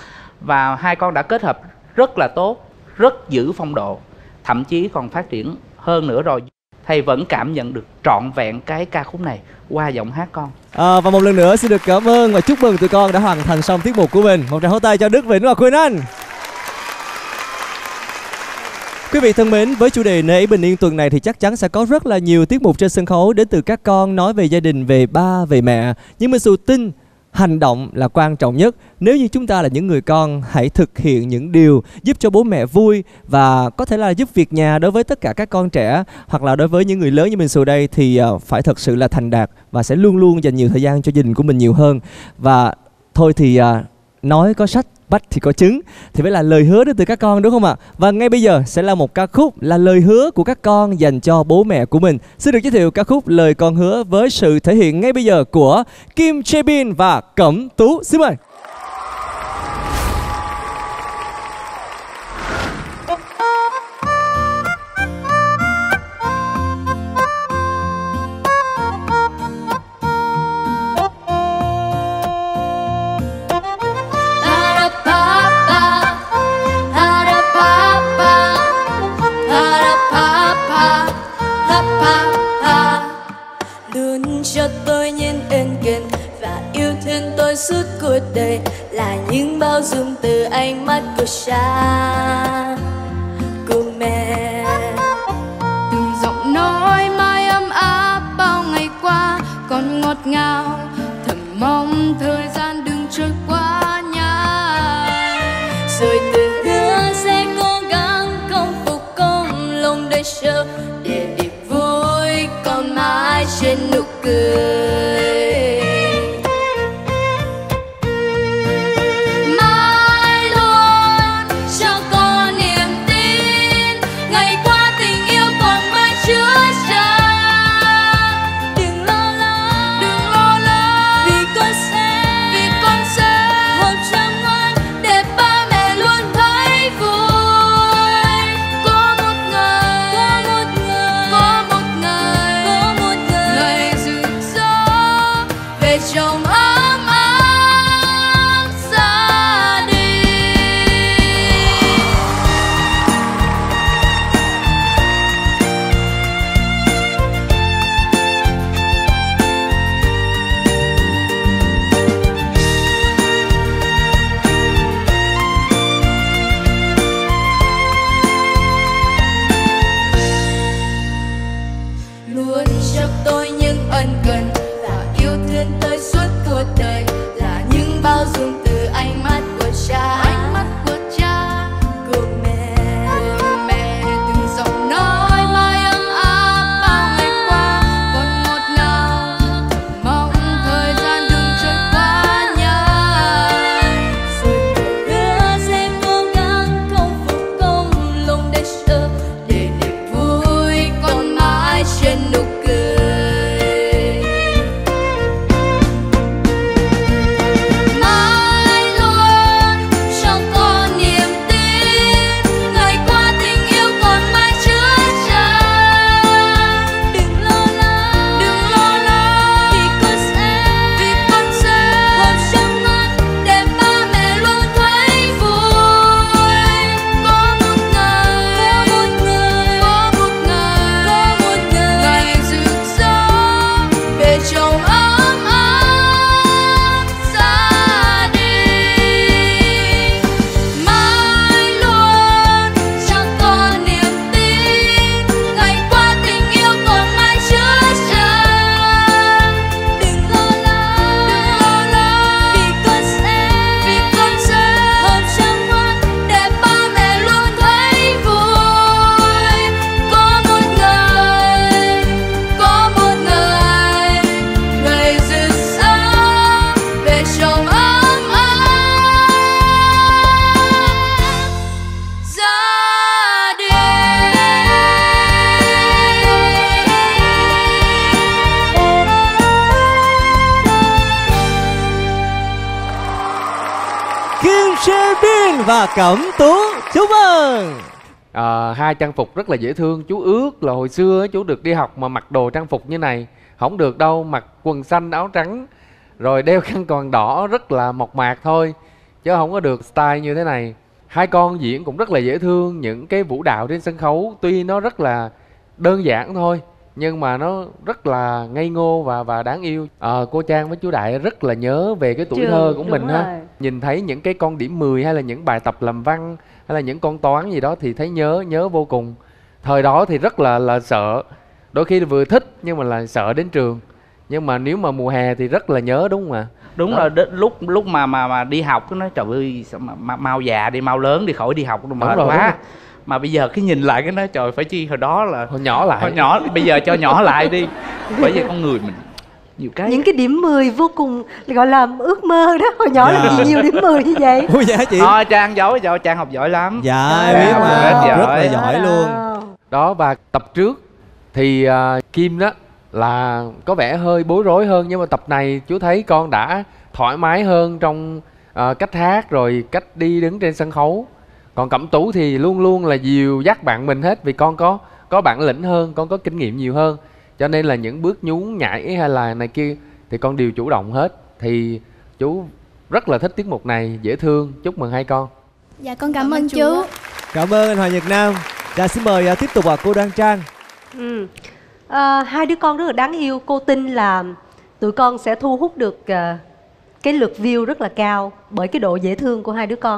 Speaker 6: Và hai con đã kết hợp rất là tốt, rất giữ phong độ, thậm chí còn phát triển hơn nữa rồi. Thầy vẫn cảm nhận được trọn vẹn cái ca khúc này qua giọng hát con.
Speaker 5: Và một lần nữa xin được cảm ơn và chúc mừng tụi con đã hoàn thành xong tiết mục của mình. Một tràng pháo tay cho Đức Vĩnh và Quỳnh Anh. Quý vị thân mến, với chủ đề Nơi ấy bình yên tuần này thì chắc chắn sẽ có rất là nhiều tiết mục trên sân khấu đến từ các con nói về gia đình, về ba, về mẹ. Nhưng mà Xù tin hành động là quan trọng nhất. Nếu như chúng ta là những người con, hãy thực hiện những điều giúp cho bố mẹ vui, và có thể là giúp việc nhà đối với tất cả các con trẻ, hoặc là đối với những người lớn như mình Xù đây thì phải thật sự là thành đạt và sẽ luôn luôn dành nhiều thời gian cho gia đình của mình nhiều hơn. Và thôi thì nói có sách, bắt thì có chứng, thì phải là lời hứa đến từ các con, đúng không ạ? Và ngay bây giờ sẽ là một ca khúc là lời hứa của các con dành cho bố mẹ của mình. Xin được giới thiệu ca khúc Lời Con Hứa với sự thể hiện ngay bây giờ của Kim Jae-bin và Cẩm Tú. Xin mời.
Speaker 3: Luôn cho tôi những ân cần và yêu thương tôi suốt cuộc đời. ánh mắt của cha, của mẹ.
Speaker 8: Từng giọng nói mãi ấm áp bao ngày qua còn ngọt ngào, thầm mong thời gian đừng trôi qua nhanh.
Speaker 3: Rồi tự hứa sẽ cố gắng không phục công lòng đời chờ để niềm vui còn mãi trên nụ cười. Mãi luôn cho con niềm tin, ngày qua tình yêu còn mãi chứa chan. Đừng lo lắng,
Speaker 8: Đừng lo lắng,
Speaker 3: vì con sẽ hộp trong ngoan để ba mẹ luôn thấy vui.
Speaker 8: có một ngày, ngày rực rỡ
Speaker 3: về chồng ấm ấm gia đình. Luôn cho tôi những ân cần và yêu thương tôi suốt cuộc đời, là những bao dung từ ánh mắt của cha, của mẹ.
Speaker 8: từng giọng nói mãi ấm áp bao ngày qua còn ngọt ngào, thầm mong thời gian đừng trôi qua nhanh.
Speaker 3: Rồi tôi hứa sẽ cố gắng không phục công lòng để chờ để niềm vui còn mãi trên nụ cười. Mãi luôn cho con niềm tin, ngày qua tình yêu còn mãi chứa chan. Đừng lo lắng, vì con sẽ hộp trong ngoan để ba mẹ luôn thấy vui. Có một ngày,
Speaker 8: ngày rực rỡ
Speaker 3: về chồng ấm ấm gia đình. Mãi luôn cho con niềm tin, ngày qua tình yêu còn mãi chứa chan. Đừng lo lắng, vì con sẽ hộp trong ngoan để ba mẹ luôn thấy vui. Có một ngày, ngày rực rỡ về chồng ấm ấm gia đình.
Speaker 5: Kim Sê Bin và Cẩm Tú, chúc mừng.
Speaker 2: Hai trang phục rất là dễ thương. Chú ước là hồi xưa á, chú được đi học mà mặc đồ trang phục như này. Không được đâu, mặc quần xanh áo trắng rồi đeo khăn quàng đỏ, rất là mộc mạc thôi, chứ không có được style như thế này. Hai con diễn cũng rất là dễ thương. Những cái vũ đạo trên sân khấu tuy nó rất là đơn giản thôi, nhưng mà nó rất là ngây ngô và đáng yêu. Cô Trang với chú Đại rất là nhớ về cái tuổi
Speaker 4: Trường,
Speaker 2: thơ của
Speaker 4: đúng
Speaker 2: mình ha.
Speaker 4: rồi.
Speaker 2: Nhìn thấy những cái con điểm 10 hay là những bài tập làm văn hay là những con toán gì đó thì thấy nhớ vô cùng. Thời đó thì rất là sợ, đôi khi vừa thích nhưng mà là sợ đến trường. Nhưng mà nếu mà mùa hè thì rất là nhớ, đúng không ạ?
Speaker 6: Đúng
Speaker 2: Đó.
Speaker 6: rồi, lúc mà đi học nó nói trời ơi sao mà mau già đi, mau lớn đi khỏi đi học nó mệt
Speaker 2: rồi,
Speaker 6: quá.
Speaker 2: đúng rồi.
Speaker 6: Mà bây giờ cái nhìn lại cái nói trời phải chi hồi đó là
Speaker 2: Hồi nhỏ lại.
Speaker 6: hồi nhỏ, bây giờ cho nhỏ lại đi. Bởi vì con người mình nhiều cái.
Speaker 4: Những cái điểm 10 vô cùng gọi là ước mơ đó. Hồi nhỏ là gì nhiều điểm 10 như vậy.
Speaker 5: Ôi dạ chị.
Speaker 6: Thôi Trang giỏi, Trang học giỏi lắm.
Speaker 5: Dạ
Speaker 4: Trời
Speaker 5: em biết
Speaker 4: ơi,
Speaker 5: mà, rất
Speaker 6: giỏi.
Speaker 5: là giỏi luôn.
Speaker 2: Đó, và tập trước thì Kim đó là có vẻ hơi bối rối hơn, nhưng mà tập này chú thấy con đã thoải mái hơn trong cách hát rồi cách đi đứng trên sân khấu. Còn Cẩm Tú thì luôn luôn là dìu dắt bạn mình hết, vì con có bản lĩnh hơn, con có kinh nghiệm nhiều hơn, cho nên là những bước nhún nhảy hay là này kia thì con đều chủ động hết. Thì chú rất là thích tiết mục này, dễ thương. Chúc mừng hai con.
Speaker 8: Dạ con cảm ơn chú.
Speaker 5: Cảm ơn anh Hoàng Nhật Nam. Dạ xin mời tiếp tục cô Đoan Trang.
Speaker 4: Hai đứa con rất là đáng yêu. Cô tin là tụi con sẽ thu hút được cái lượt view rất là cao bởi cái độ dễ thương của hai đứa con.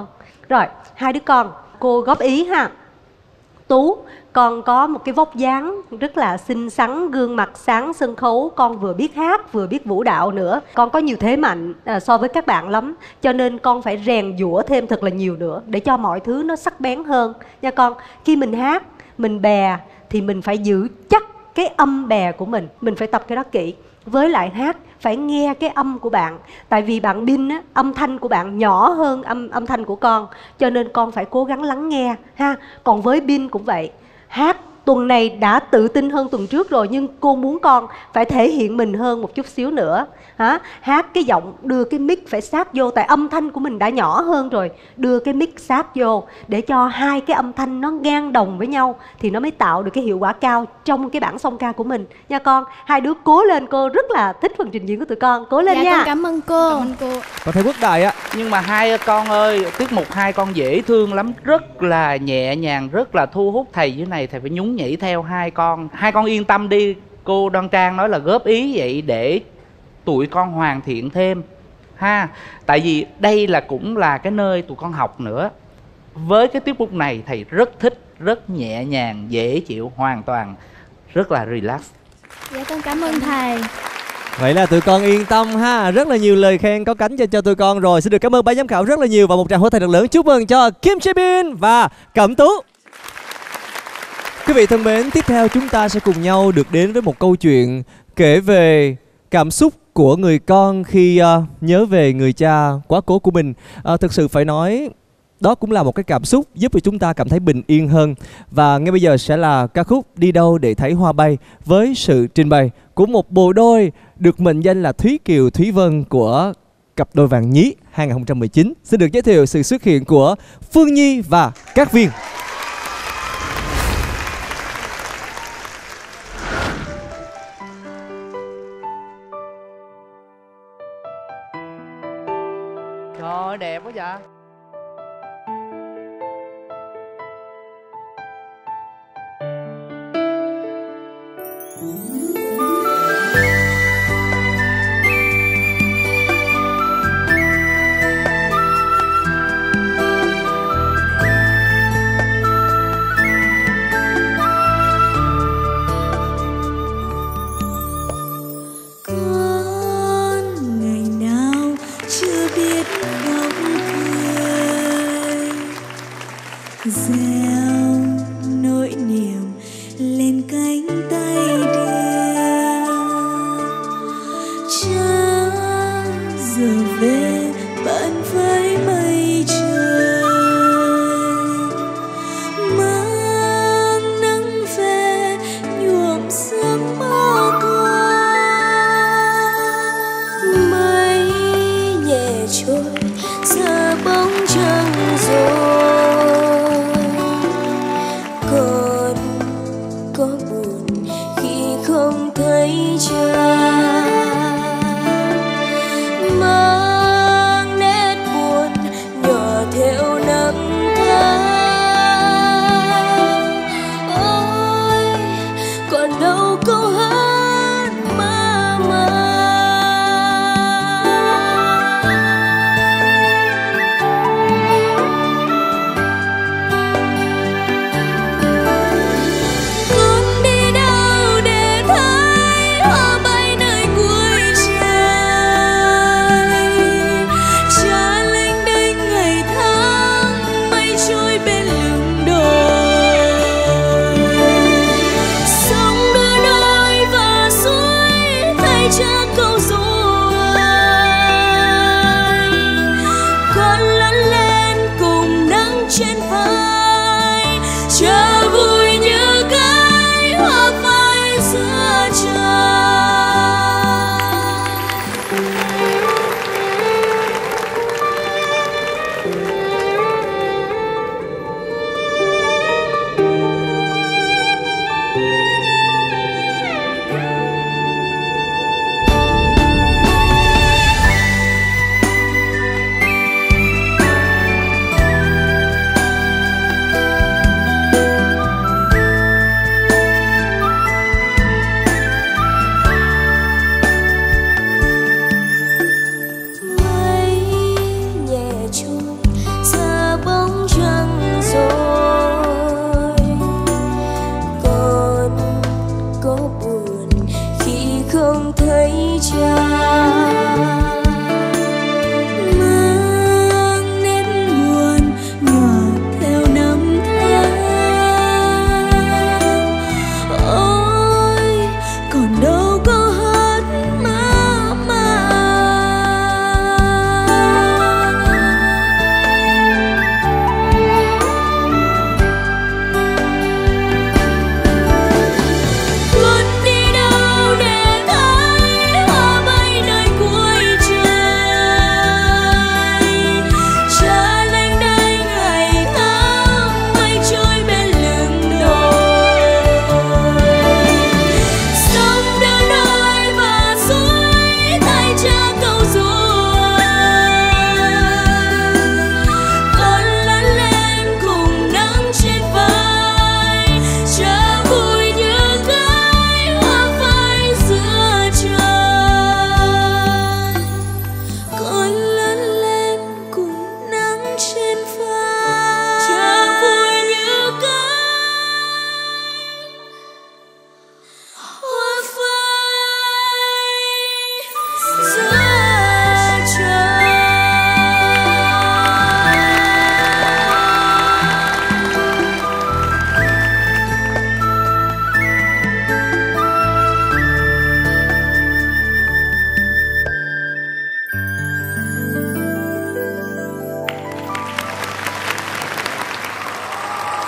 Speaker 4: Rồi, hai đứa con, cô góp ý ha. Tú, con có một cái vóc dáng rất là xinh xắn, gương mặt sáng sân khấu, con vừa biết hát vừa biết vũ đạo nữa, con có nhiều thế mạnh so với các bạn lắm, cho nên con phải rèn giũa thêm thật là nhiều nữa để cho mọi thứ nó sắc bén hơn nha con. Khi mình hát, mình bè thì mình phải giữ chắc cái âm bè của mình phải tập cái đó kỹ. Với lại hát phải nghe cái âm của bạn, tại vì bạn Bin á, âm thanh của bạn nhỏ hơn âm thanh của con, cho nên con phải cố gắng lắng nghe ha. Còn với Bin cũng vậy, hát tuần này đã tự tin hơn tuần trước rồi, nhưng cô muốn con phải thể hiện mình hơn một chút xíu nữa hả? Hát cái giọng, đưa cái mic phải sát vô, tại âm thanh của mình đã nhỏ hơn rồi, đưa cái mic sát vô để cho hai cái âm thanh nó ngang đồng với nhau thì nó mới tạo được cái hiệu quả cao trong cái bản song ca của mình nha con. Hai đứa cố lên, cô rất là thích phần trình diễn của tụi con, cố lên
Speaker 8: Dạ
Speaker 4: nha.
Speaker 8: con cảm ơn cô. Cảm ơn cô.
Speaker 5: Còn thầy Quốc Đại á,
Speaker 6: Nhưng mà hai con ơi, tiết mục hai con dễ thương lắm, rất là nhẹ nhàng, rất là thu hút. Thầy dưới này thầy phải nhún nhảy theo hai con. Hai con yên tâm đi, cô Đoan Trang nói là góp ý vậy để tụi con hoàn thiện thêm ha. Tại vì đây là cũng là cái nơi tụi con học nữa. Với cái tiết mục này thầy rất thích, rất nhẹ nhàng, dễ chịu, hoàn toàn rất là relax.
Speaker 8: Dạ con cảm ơn thầy.
Speaker 5: vậy là tụi con yên tâm ha. Rất là nhiều lời khen có cánh cho tụi con rồi. Xin được cảm ơn ban giám khảo rất là nhiều và một tràng pháo tay thật lớn chúc mừng cho Kim Jae Bin và Cẩm Tú. Quý vị thân mến, tiếp theo chúng ta sẽ cùng nhau được đến với một câu chuyện kể về cảm xúc của người con khi nhớ về người cha quá cố của mình. Thực sự phải nói đó cũng là một cái cảm xúc giúp cho chúng ta cảm thấy bình yên hơn. Và ngay bây giờ sẽ là ca khúc Đi Đâu Để Thấy Hoa Bay với sự trình bày của một bộ đôi được mệnh danh là Thúy Kiều Thúy Vân của cặp đôi vàng nhí 2019. Xin được giới thiệu sự xuất hiện của Phương Nhi và Cát Viên.
Speaker 6: Trời ơi, đẹp quá vậy.
Speaker 3: Con ngày nào chưa biết khóc cười, gieo nỗi niềm lên cánh tay đưa. Cha giờ về bạn với mây trời, mang nắng về nhuộm giấc mơ con. Mây nhẹ trôi giờ bóng trăng rồi,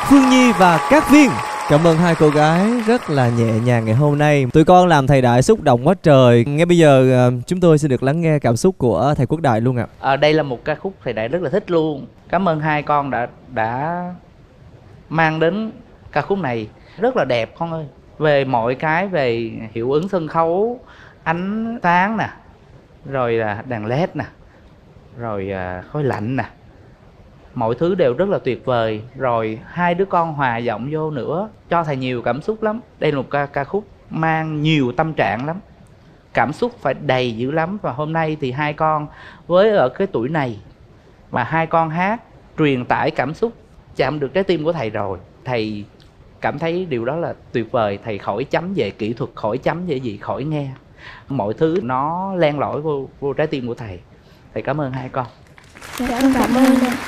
Speaker 5: Phương Nhi và Cát Viên. Cảm ơn hai cô gái rất là nhẹ nhàng ngày hôm nay. Tụi con làm thầy Đại xúc động quá trời. Ngay bây giờ chúng tôi sẽ được lắng nghe cảm xúc của thầy Quốc Đại luôn ạ.
Speaker 6: Đây là một ca khúc thầy Đại rất là thích luôn. Cảm ơn hai con đã mang đến ca khúc này. Rất là đẹp con ơi. Về mọi cái, về hiệu ứng sân khấu, ánh sáng nè, rồi là đàn led nè, rồi khói lạnh nè, mọi thứ đều rất là tuyệt vời. Rồi hai đứa con hòa giọng vô nữa, cho thầy nhiều cảm xúc lắm. Đây là một ca khúc mang nhiều tâm trạng lắm, cảm xúc phải đầy dữ lắm. Và hôm nay thì hai con với ở cái tuổi này mà hai con hát truyền tải cảm xúc chạm được trái tim của thầy rồi, thầy cảm thấy điều đó là tuyệt vời. Thầy khỏi chấm về kỹ thuật, khỏi chấm về gì, khỏi nghe, mọi thứ nó len lỏi vô trái tim của thầy. Thầy cảm ơn hai con.
Speaker 3: Dạ, con cảm ơn ạ.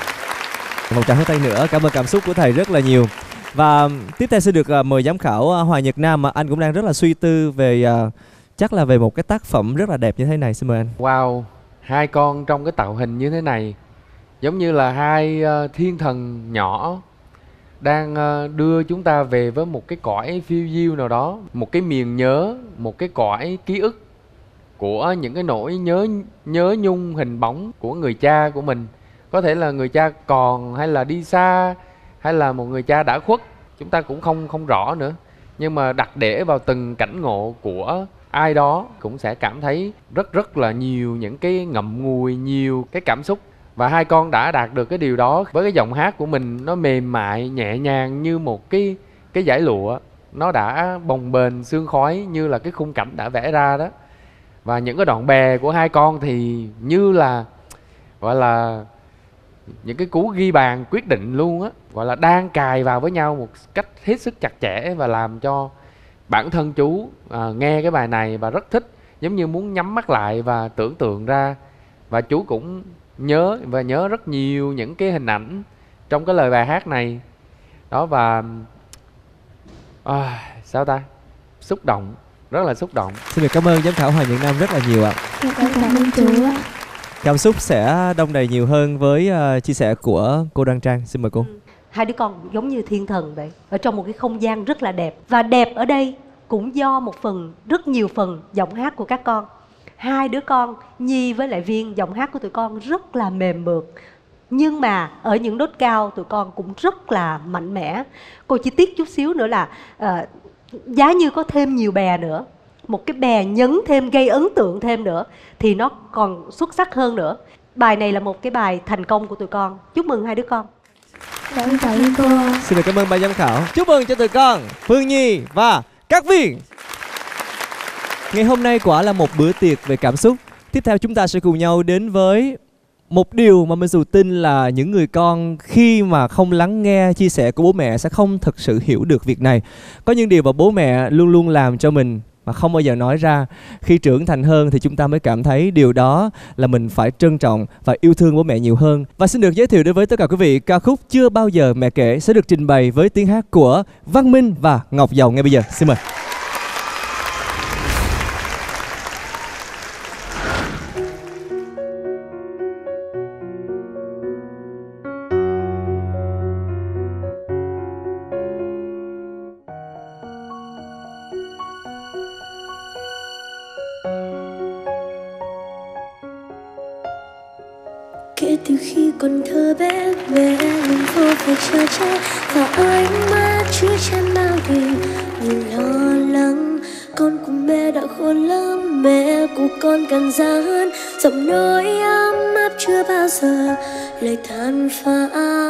Speaker 5: Một tràng pháo tay nữa, cảm ơn cảm xúc của thầy rất là nhiều. Và tiếp theo sẽ được mời giám khảo Hoàng Nhật Nam, mà anh cũng đang rất là suy tư về chắc là về một cái tác phẩm rất là đẹp như thế này. Xin mời anh.
Speaker 2: Wow, hai con trong cái tạo hình như thế này giống như là hai thiên thần nhỏ đang đưa chúng ta về với một cái cõi phiêu diêu nào đó, một cái miền nhớ, một cái cõi ký ức của những cái nỗi nhớ nhung hình bóng của người cha của mình. Có thể là người cha còn, hay là đi xa, hay là một người cha đã khuất, chúng ta cũng không rõ nữa. Nhưng mà đặt để vào từng cảnh ngộ của ai đó cũng sẽ cảm thấy rất là nhiều những cái ngậm ngùi, nhiều cái cảm xúc. Và hai con đã đạt được cái điều đó với cái giọng hát của mình. Nó mềm mại, nhẹ nhàng như một cái dải lụa. Nó đã bồng bềnh sương khói như là cái khung cảnh đã vẽ ra đó. Và những cái đoạn bè của hai con thì như là gọi là những cái cú ghi bàn quyết định luôn á. Gọi là đang cài vào với nhau một cách hết sức chặt chẽ, và làm cho bản thân chú nghe cái bài này và rất thích, giống như muốn nhắm mắt lại và tưởng tượng ra. Và chú cũng nhớ rất nhiều những cái hình ảnh trong cái lời bài hát này đó. Và sao ta, xúc động, rất là xúc động.
Speaker 5: Xin được cảm ơn giám khảo Hoàng Nhật Nam rất là nhiều ạ.
Speaker 3: Con cảm ơn chú ạ.
Speaker 5: Cảm xúc sẽ đong đầy nhiều hơn với chia sẻ của cô Đoan Trang. Xin mời cô.
Speaker 4: Hai đứa con giống như thiên thần vậy, ở trong một cái không gian rất là đẹp. Và đẹp ở đây cũng do một phần, rất nhiều phần giọng hát của các con. Hai đứa con, Nhi với lại Viên, giọng hát của tụi con rất là mềm mượt. Nhưng mà ở những nốt cao tụi con cũng rất là mạnh mẽ. Cô chỉ tiếc chút xíu nữa là giá như có thêm nhiều bè nữa, một cái bè nhấn thêm, gây ấn tượng thêm nữa thì nó còn xuất sắc hơn nữa. Bài này là một cái bài thành công của tụi con. Chúc mừng hai đứa con.
Speaker 3: Dạ, con cảm ơn cô.
Speaker 5: Xin được cảm ơn ban giám khảo. Chúc mừng cho tụi con Phương Nhi và Cát Viên. Ngày hôm nay quả là một bữa tiệc về cảm xúc. Tiếp theo chúng ta sẽ cùng nhau đến với một điều mà mình dù tin là những người con khi mà không lắng nghe chia sẻ của bố mẹ sẽ không thực sự hiểu được việc này. Có những điều mà bố mẹ luôn luôn làm cho mình mà không bao giờ nói ra. Khi trưởng thành hơn thì chúng ta mới cảm thấy điều đó là mình phải trân trọng và yêu thương bố mẹ nhiều hơn. Và xin được giới thiệu đến với tất cả quý vị ca khúc Chưa Bao Giờ Mẹ Kể sẽ được trình bày với tiếng hát của Văn Minh và Ngọc Dầu ngay bây giờ. Xin mời.
Speaker 3: Kể từ khi còn thơ bé, mẹ luôn vô về chờ che và ánh mắt chứa chan bao điều như lo lắng. Con của mẹ đã khôn lắm, mẹ của con càng già hơn, giọng nói ấm áp chưa bao giờ lời than vãn.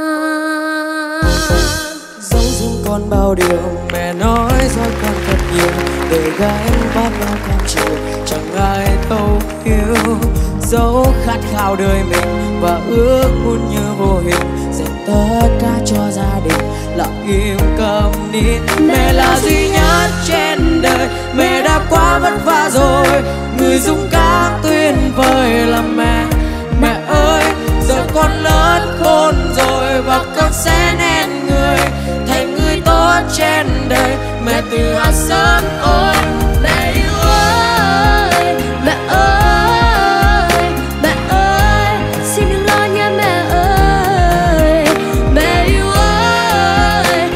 Speaker 9: Giấu giếm con bao điều mẹ nói dối con thật nhiều, để gánh vác lo cam chịu chẳng ai thấu hiểu. Dẫu khát khao đời mình và ước muốn như vô hình, dành tất cả cho gia đình là im cầm nín. Mẹ là duy nhất trên đời, mẹ đã quá vất vả rồi, người dũng cảm tuyệt vời là mẹ. Mẹ ơi, giờ con lớn khôn rồi và con sẽ nên người thành người tốt trên đời. Mẹ từ hạt sớm ôi mẹ yêu ơi, mẹ ơi, mẹ ơi, xin đừng lo nha mẹ ơi. Mẹ yêu ơi,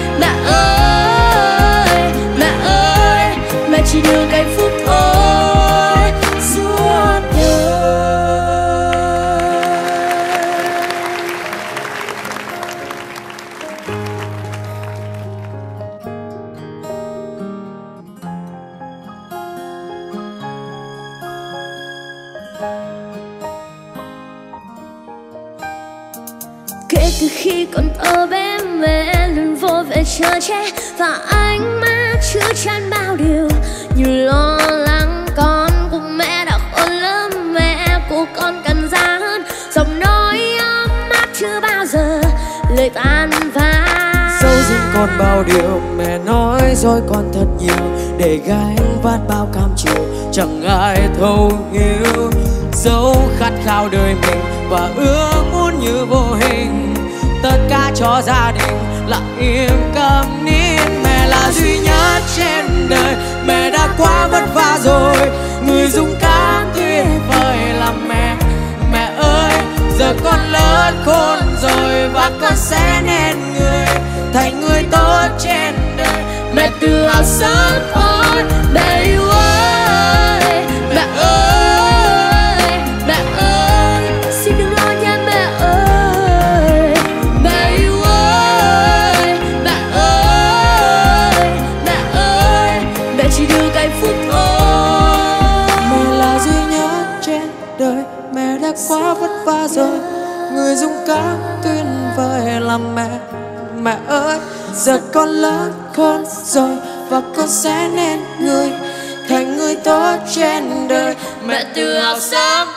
Speaker 3: khi còn ở bên mẹ luôn vô về chờ che và ánh mắt chứa chan bao điều như lo lắng. Con của mẹ đã khôn lắm, mẹ của con cần giá hơn, giọng nói ấm áp chưa bao giờ lời tan phai.
Speaker 9: Dấu riêng con bao điều mẹ nói dối con thật nhiều, để gánh vác bao cam chịu chẳng ai thấu hiểu. Dấu khát khao đời mình và ước muốn như vô hình, tất cả cho gia đình lặng im câm nín. Mẹ là duy nhất trên đời, mẹ đã quá vất vả rồi, người dũng cảm tuyệt vời là mẹ. Mẹ ơi giờ con lớn khôn rồi và con sẽ nên người thành người tốt trên đời. Mẹ tự hào sớm thôi mẹ yêu ơi, mẹ ơi, mẹ ơi, xin đừng lo nha mẹ ơi. Mẹ yêu ơi, mẹ ơi, mẹ ơi, mẹ chỉ được hạnh phúc thôi. Mẹ là duy nhất trên đời, mẹ đã quá vất vả rồi, người dũng cảm tuyệt vời là mẹ. Mẹ ơi giờ con lớn khôn rồi và con sẽ nên người thành người tốt trên đời. Mẹ tự hào sớm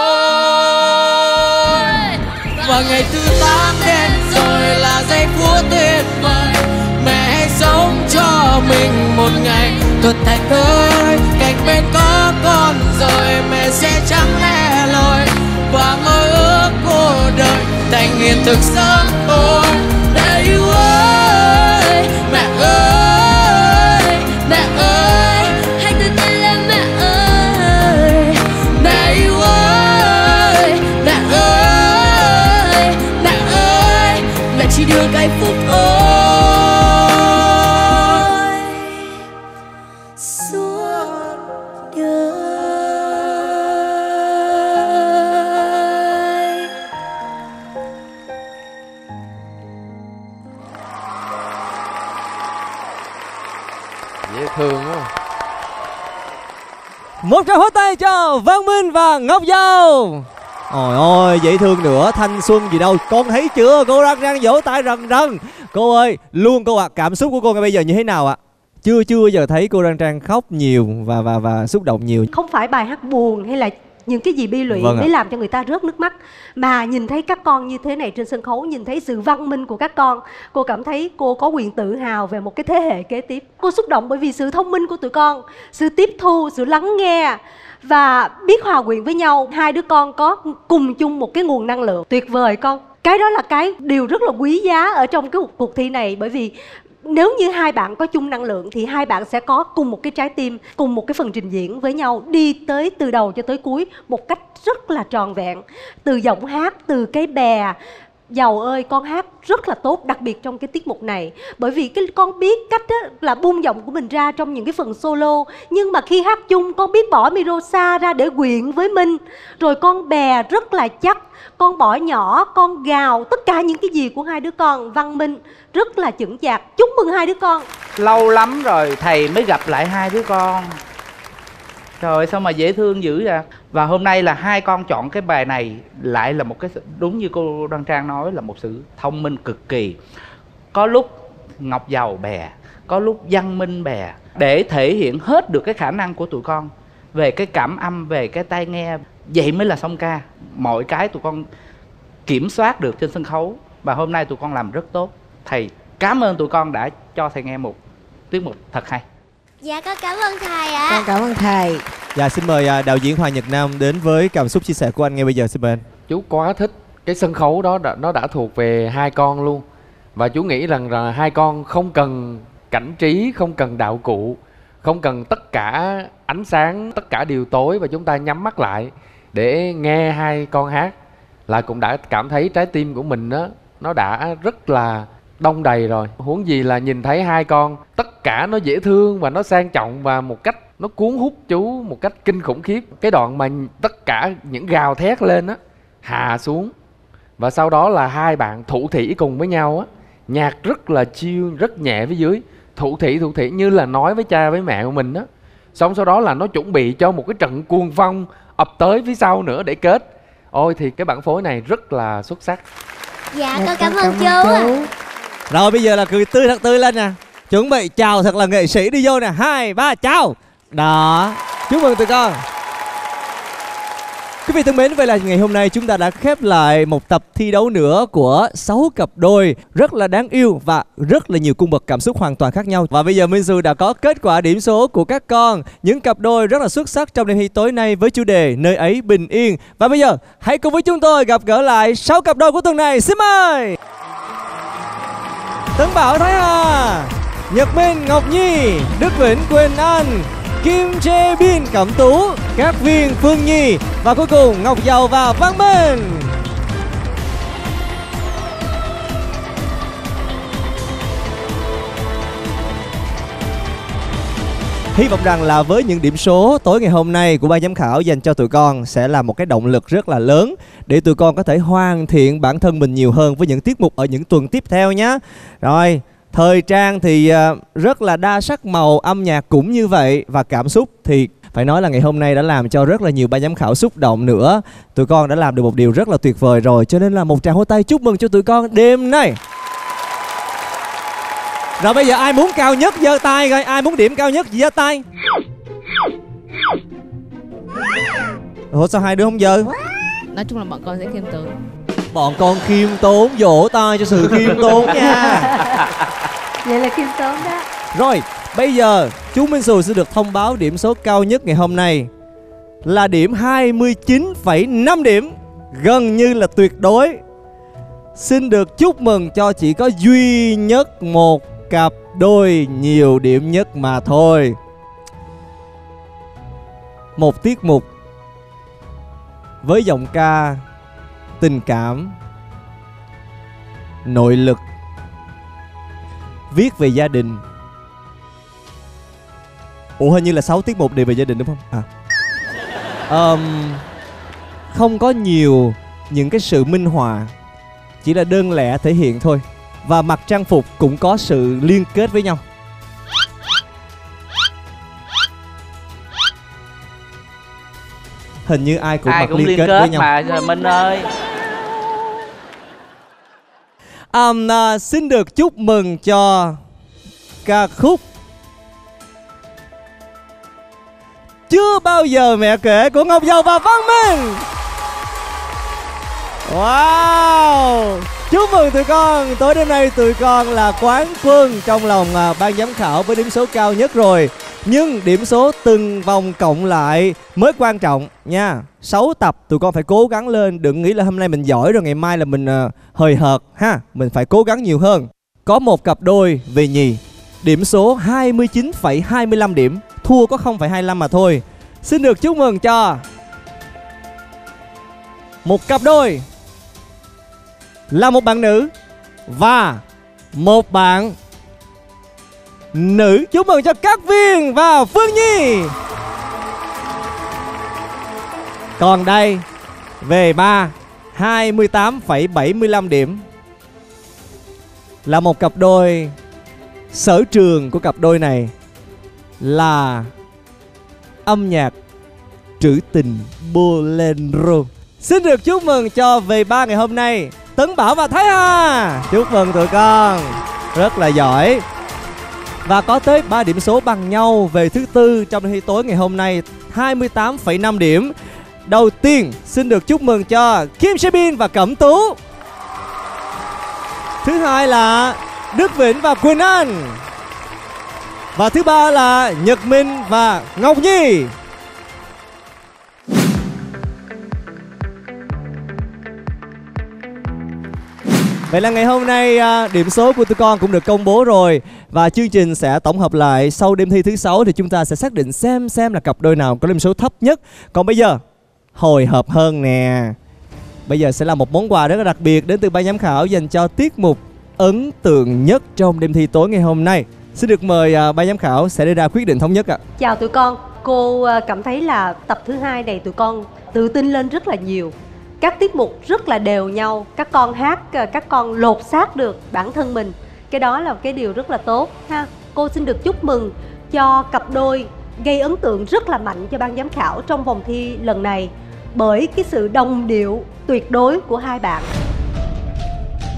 Speaker 9: ơi. Và ngày thứ 8 đến rồi là giây phút tuyệt vời, mẹ hãy sống cho mình một ngày thật thành thơi. Cạnh bên có con rồi mẹ sẽ chẳng lẻ loi, và mơ ước cuộc đời thành hiện thực sớm thôi. Mẹ yêu ơi, mẹ ơi, mẹ ơi, hãy tự tin lên mẹ ơi. Mẹ yêu ơi, mẹ ơi, mẹ ơi, mẹ chỉ được hạnh phúc thôi suốt đời.
Speaker 2: Dễ thương quá.
Speaker 5: Một tràng pháo tay cho Văn Minh và Ngọc Dâu. Ôi ôi, dễ thương nữa, thanh xuân gì đâu. Con thấy chưa, cô Răng Răng vỗ tay rần rần. Cô ơi, luôn cô ạ, cảm xúc của cô ngay bây giờ như thế nào ạ? Chưa giờ thấy cô Răng Trang khóc nhiều và xúc động nhiều.
Speaker 4: Không phải bài hát buồn hay là những cái gì bi lụy mới làm cho người ta rớt nước mắt, mà nhìn thấy các con như thế này trên sân khấu, nhìn thấy sự văn minh của các con, cô cảm thấy cô có quyền tự hào về một cái thế hệ kế tiếp. Cô xúc động bởi vì sự thông minh của tụi con, sự tiếp thu, sự lắng nghe và biết hòa quyện với nhau. Hai đứa con có cùng chung một cái nguồn năng lượng tuyệt vời con. Cái đó là cái điều rất là quý giá ở trong cái cuộc thi này, bởi vì nếu như hai bạn có chung năng lượng thì hai bạn sẽ có cùng một cái trái tim, cùng một cái phần trình diễn với nhau, đi tới từ đầu cho tới cuối một cách rất là tròn vẹn. Từ giọng hát, từ cái bè. Dầu ơi, con hát rất là tốt, đặc biệt trong cái tiết mục này. Bởi vì con biết cách là buông giọng của mình ra trong những cái phần solo. Nhưng mà khi hát chung, con biết bỏ micro xa ra để quyện với Minh. Rồi con bè rất là chắc, con bỏ nhỏ, con gào, tất cả những cái gì của hai đứa con. Văn Minh rất là chững chạc. Chúc mừng hai đứa con.
Speaker 6: Lâu lắm rồi thầy mới gặp lại hai đứa con. Trời ơi, sao mà dễ thương dữ vậy. Và hôm nay là hai con chọn cái bài này lại là một cái, đúng như cô Đoan Trang nói, là một sự thông minh cực kỳ. Có lúc Ngọc Dầu bè, có lúc Văn Minh bè, để thể hiện hết được cái khả năng của tụi con về cái cảm âm, về cái tai nghe. Vậy mới là song ca. Mọi cái tụi con kiểm soát được trên sân khấu. Và hôm nay tụi con làm rất tốt. Thầy cảm ơn tụi con đã cho thầy nghe một tiết mục thật hay.
Speaker 3: Dạ con cảm ơn thầy ạ.
Speaker 10: Con cảm ơn thầy.
Speaker 5: Dạ xin mời đạo diễn Hoàng Nhật Nam đến với cảm xúc chia sẻ của anh ngay bây giờ, xin mời anh.
Speaker 2: Chú quá thích cái sân khấu đó, nó đã thuộc về hai con luôn. Và chú nghĩ rằng là hai con không cần cảnh trí, không cần đạo cụ, không cần tất cả ánh sáng, tất cả đều tối, và chúng ta nhắm mắt lại để nghe hai con hát là cũng đã cảm thấy trái tim của mình nó đã rất là đông đầy rồi. Huống gì là nhìn thấy hai con, tất cả nó dễ thương và nó sang trọng và một cách nó cuốn hút chú một cách kinh khủng khiếp. Cái đoạn mà tất cả những gào thét lên hạ xuống, và sau đó là hai bạn thủ thỉ cùng với nhau nhạc rất là chill, rất nhẹ phía dưới, thủ thỉ như là nói với cha với mẹ của mình Xong sau đó là nó chuẩn bị cho một cái trận cuồng phong ập tới phía sau nữa để kết. Ôi thì cái bản phối này rất là xuất sắc.
Speaker 3: Dạ con cảm ơn chú ạ.
Speaker 5: Rồi bây giờ là cười tươi thật tươi lên nè. Chuẩn bị chào thật là nghệ sĩ đi vô nè. 2, 3 chào. Đó. Chúc mừng tụi con. Quý vị thân mến, vậy là ngày hôm nay chúng ta đã khép lại một tập thi đấu nữa của 6 cặp đôi rất là đáng yêu và rất là nhiều cung bậc cảm xúc hoàn toàn khác nhau. Và bây giờ Minh Su đã có kết quả điểm số của các con, những cặp đôi rất là xuất sắc trong đêm thi tối nay với chủ đề Nơi ấy bình yên. Và bây giờ hãy cùng với chúng tôi gặp gỡ lại 6 cặp đôi của tuần này. Xin mời Tấn Bảo, Thái Hà, Nhật Minh, Ngọc Nhi, Đức Vĩnh, Quỳnh Anh, Kim Jae Bin, Cẩm Tú, Cát Viên, Phương Nhi và cuối cùng Ngọc Dầu và Văn Minh. Hy vọng rằng là với những điểm số tối ngày hôm nay của ban giám khảo dành cho tụi con sẽ là một cái động lực rất là lớn để tụi con có thể hoàn thiện bản thân mình nhiều hơn với những tiết mục ở những tuần tiếp theo nhé. Rồi, thời trang thì rất là đa sắc màu, âm nhạc cũng như vậy và cảm xúc thì phải nói là ngày hôm nay đã làm cho rất là nhiều ban giám khảo xúc động nữa. Tụi con đã làm được một điều rất là tuyệt vời rồi, cho nên là một tràng vỗ tay chúc mừng cho tụi con đêm nay. Rồi bây giờ ai muốn cao nhất giơ tay coi, ai muốn điểm cao nhất giơ tay. Ủa sao hai đứa không giơ?
Speaker 8: Nói chung là bọn con sẽ khiêm tốn.
Speaker 5: Bọn con khiêm tốn, vỗ tay cho sự khiêm tốn nha.
Speaker 4: Vậy là khiêm tốn đó.
Speaker 5: Rồi, bây giờ chú Minh Xù sẽ được thông báo điểm số cao nhất ngày hôm nay là điểm 29,5 điểm, gần như là tuyệt đối. Xin được chúc mừng cho chỉ có duy nhất một cặp đôi nhiều điểm nhất mà thôi. Một tiết mục với giọng ca tình cảm, nội lực, viết về gia đình. Ủa hình như là 6 tiết mục đều về gia đình đúng không? Không có nhiều những cái sự minh họa, chỉ là đơn lẻ thể hiện thôi. Và mặc trang phục cũng có sự liên kết với nhau. Hình như ai cũng mặc liên kết với nhau
Speaker 6: mà Minh ơi.
Speaker 5: Xin được chúc mừng cho ca khúc Chưa Bao Giờ Mẹ Kể của Ngọc Dầu và Văn Minh. Wow, chúc mừng tụi con. Tối đêm nay tụi con là quán quân trong lòng ban giám khảo với điểm số cao nhất rồi. Nhưng điểm số từng vòng cộng lại mới quan trọng nha. 6 tập tụi con phải cố gắng lên. Đừng nghĩ là hôm nay mình giỏi rồi ngày mai là mình hời hợt ha. Mình phải cố gắng nhiều hơn. Có một cặp đôi về nhì, điểm số 29,25 điểm, thua có 0,25 mà thôi. Xin được chúc mừng cho một cặp đôi là một bạn nữ và một bạn nữ. Chúc mừng cho Cát Viên và Phương Nhi. Còn đây về 28,75 điểm là một cặp đôi. Sở trường của cặp đôi này là âm nhạc trữ tình bolero. Xin được chúc mừng cho về 3 ngày hôm nay Tấn Bảo và Thái Hà. Chúc mừng tụi con, rất là giỏi. Và có tới 3 điểm số bằng nhau về thứ tư trong thi tối ngày hôm nay, 28,5 điểm. Đầu tiên xin được chúc mừng cho Kim Jae Bin và Cẩm Tú. Thứ hai là Đức Vĩnh và Quỳnh Anh. Và thứ ba là Nhật Minh và Ngọc Nhi. Vậy là ngày hôm nay điểm số của tụi con cũng được công bố rồi. Và chương trình sẽ tổng hợp lại sau đêm thi thứ 6 thì chúng ta sẽ xác định xem là cặp đôi nào có điểm số thấp nhất. Còn bây giờ hồi hộp hơn nè. Bây giờ sẽ là một món quà rất là đặc biệt đến từ ban giám khảo dành cho tiết mục ấn tượng nhất trong đêm thi tối ngày hôm nay. Xin được mời ban giám khảo sẽ đưa ra quyết định thống nhất ạ.
Speaker 4: Chào tụi con. Cô cảm thấy là tập thứ 2 này tụi con tự tin lên rất là nhiều. Các tiết mục rất là đều nhau. Các con hát, các con lột xác được bản thân mình. Cái đó là cái điều rất là tốt ha. Cô xin được chúc mừng cho cặp đôi gây ấn tượng rất là mạnh cho ban giám khảo trong vòng thi lần này bởi cái sự đồng điệu tuyệt đối của hai bạn.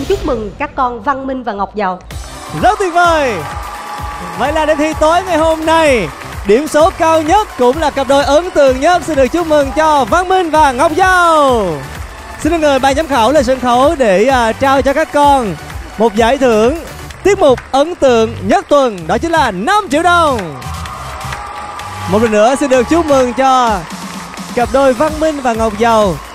Speaker 4: chúc mừng các con Văn Minh và Ngọc Giàu.
Speaker 5: Rất tuyệt vời. Vậy là đêm thi tối ngày hôm nay, điểm số cao nhất cũng là cặp đôi ấn tượng nhất. Xin được chúc mừng cho Văn Minh và Ngọc Giao. Xin được mời ban giám khảo lên sân khấu để trao cho các con một giải thưởng tiết mục ấn tượng nhất tuần, đó chính là 5 triệu đồng. Một lần nữa xin được chúc mừng cho cặp đôi Văn Minh và Ngọc Giàu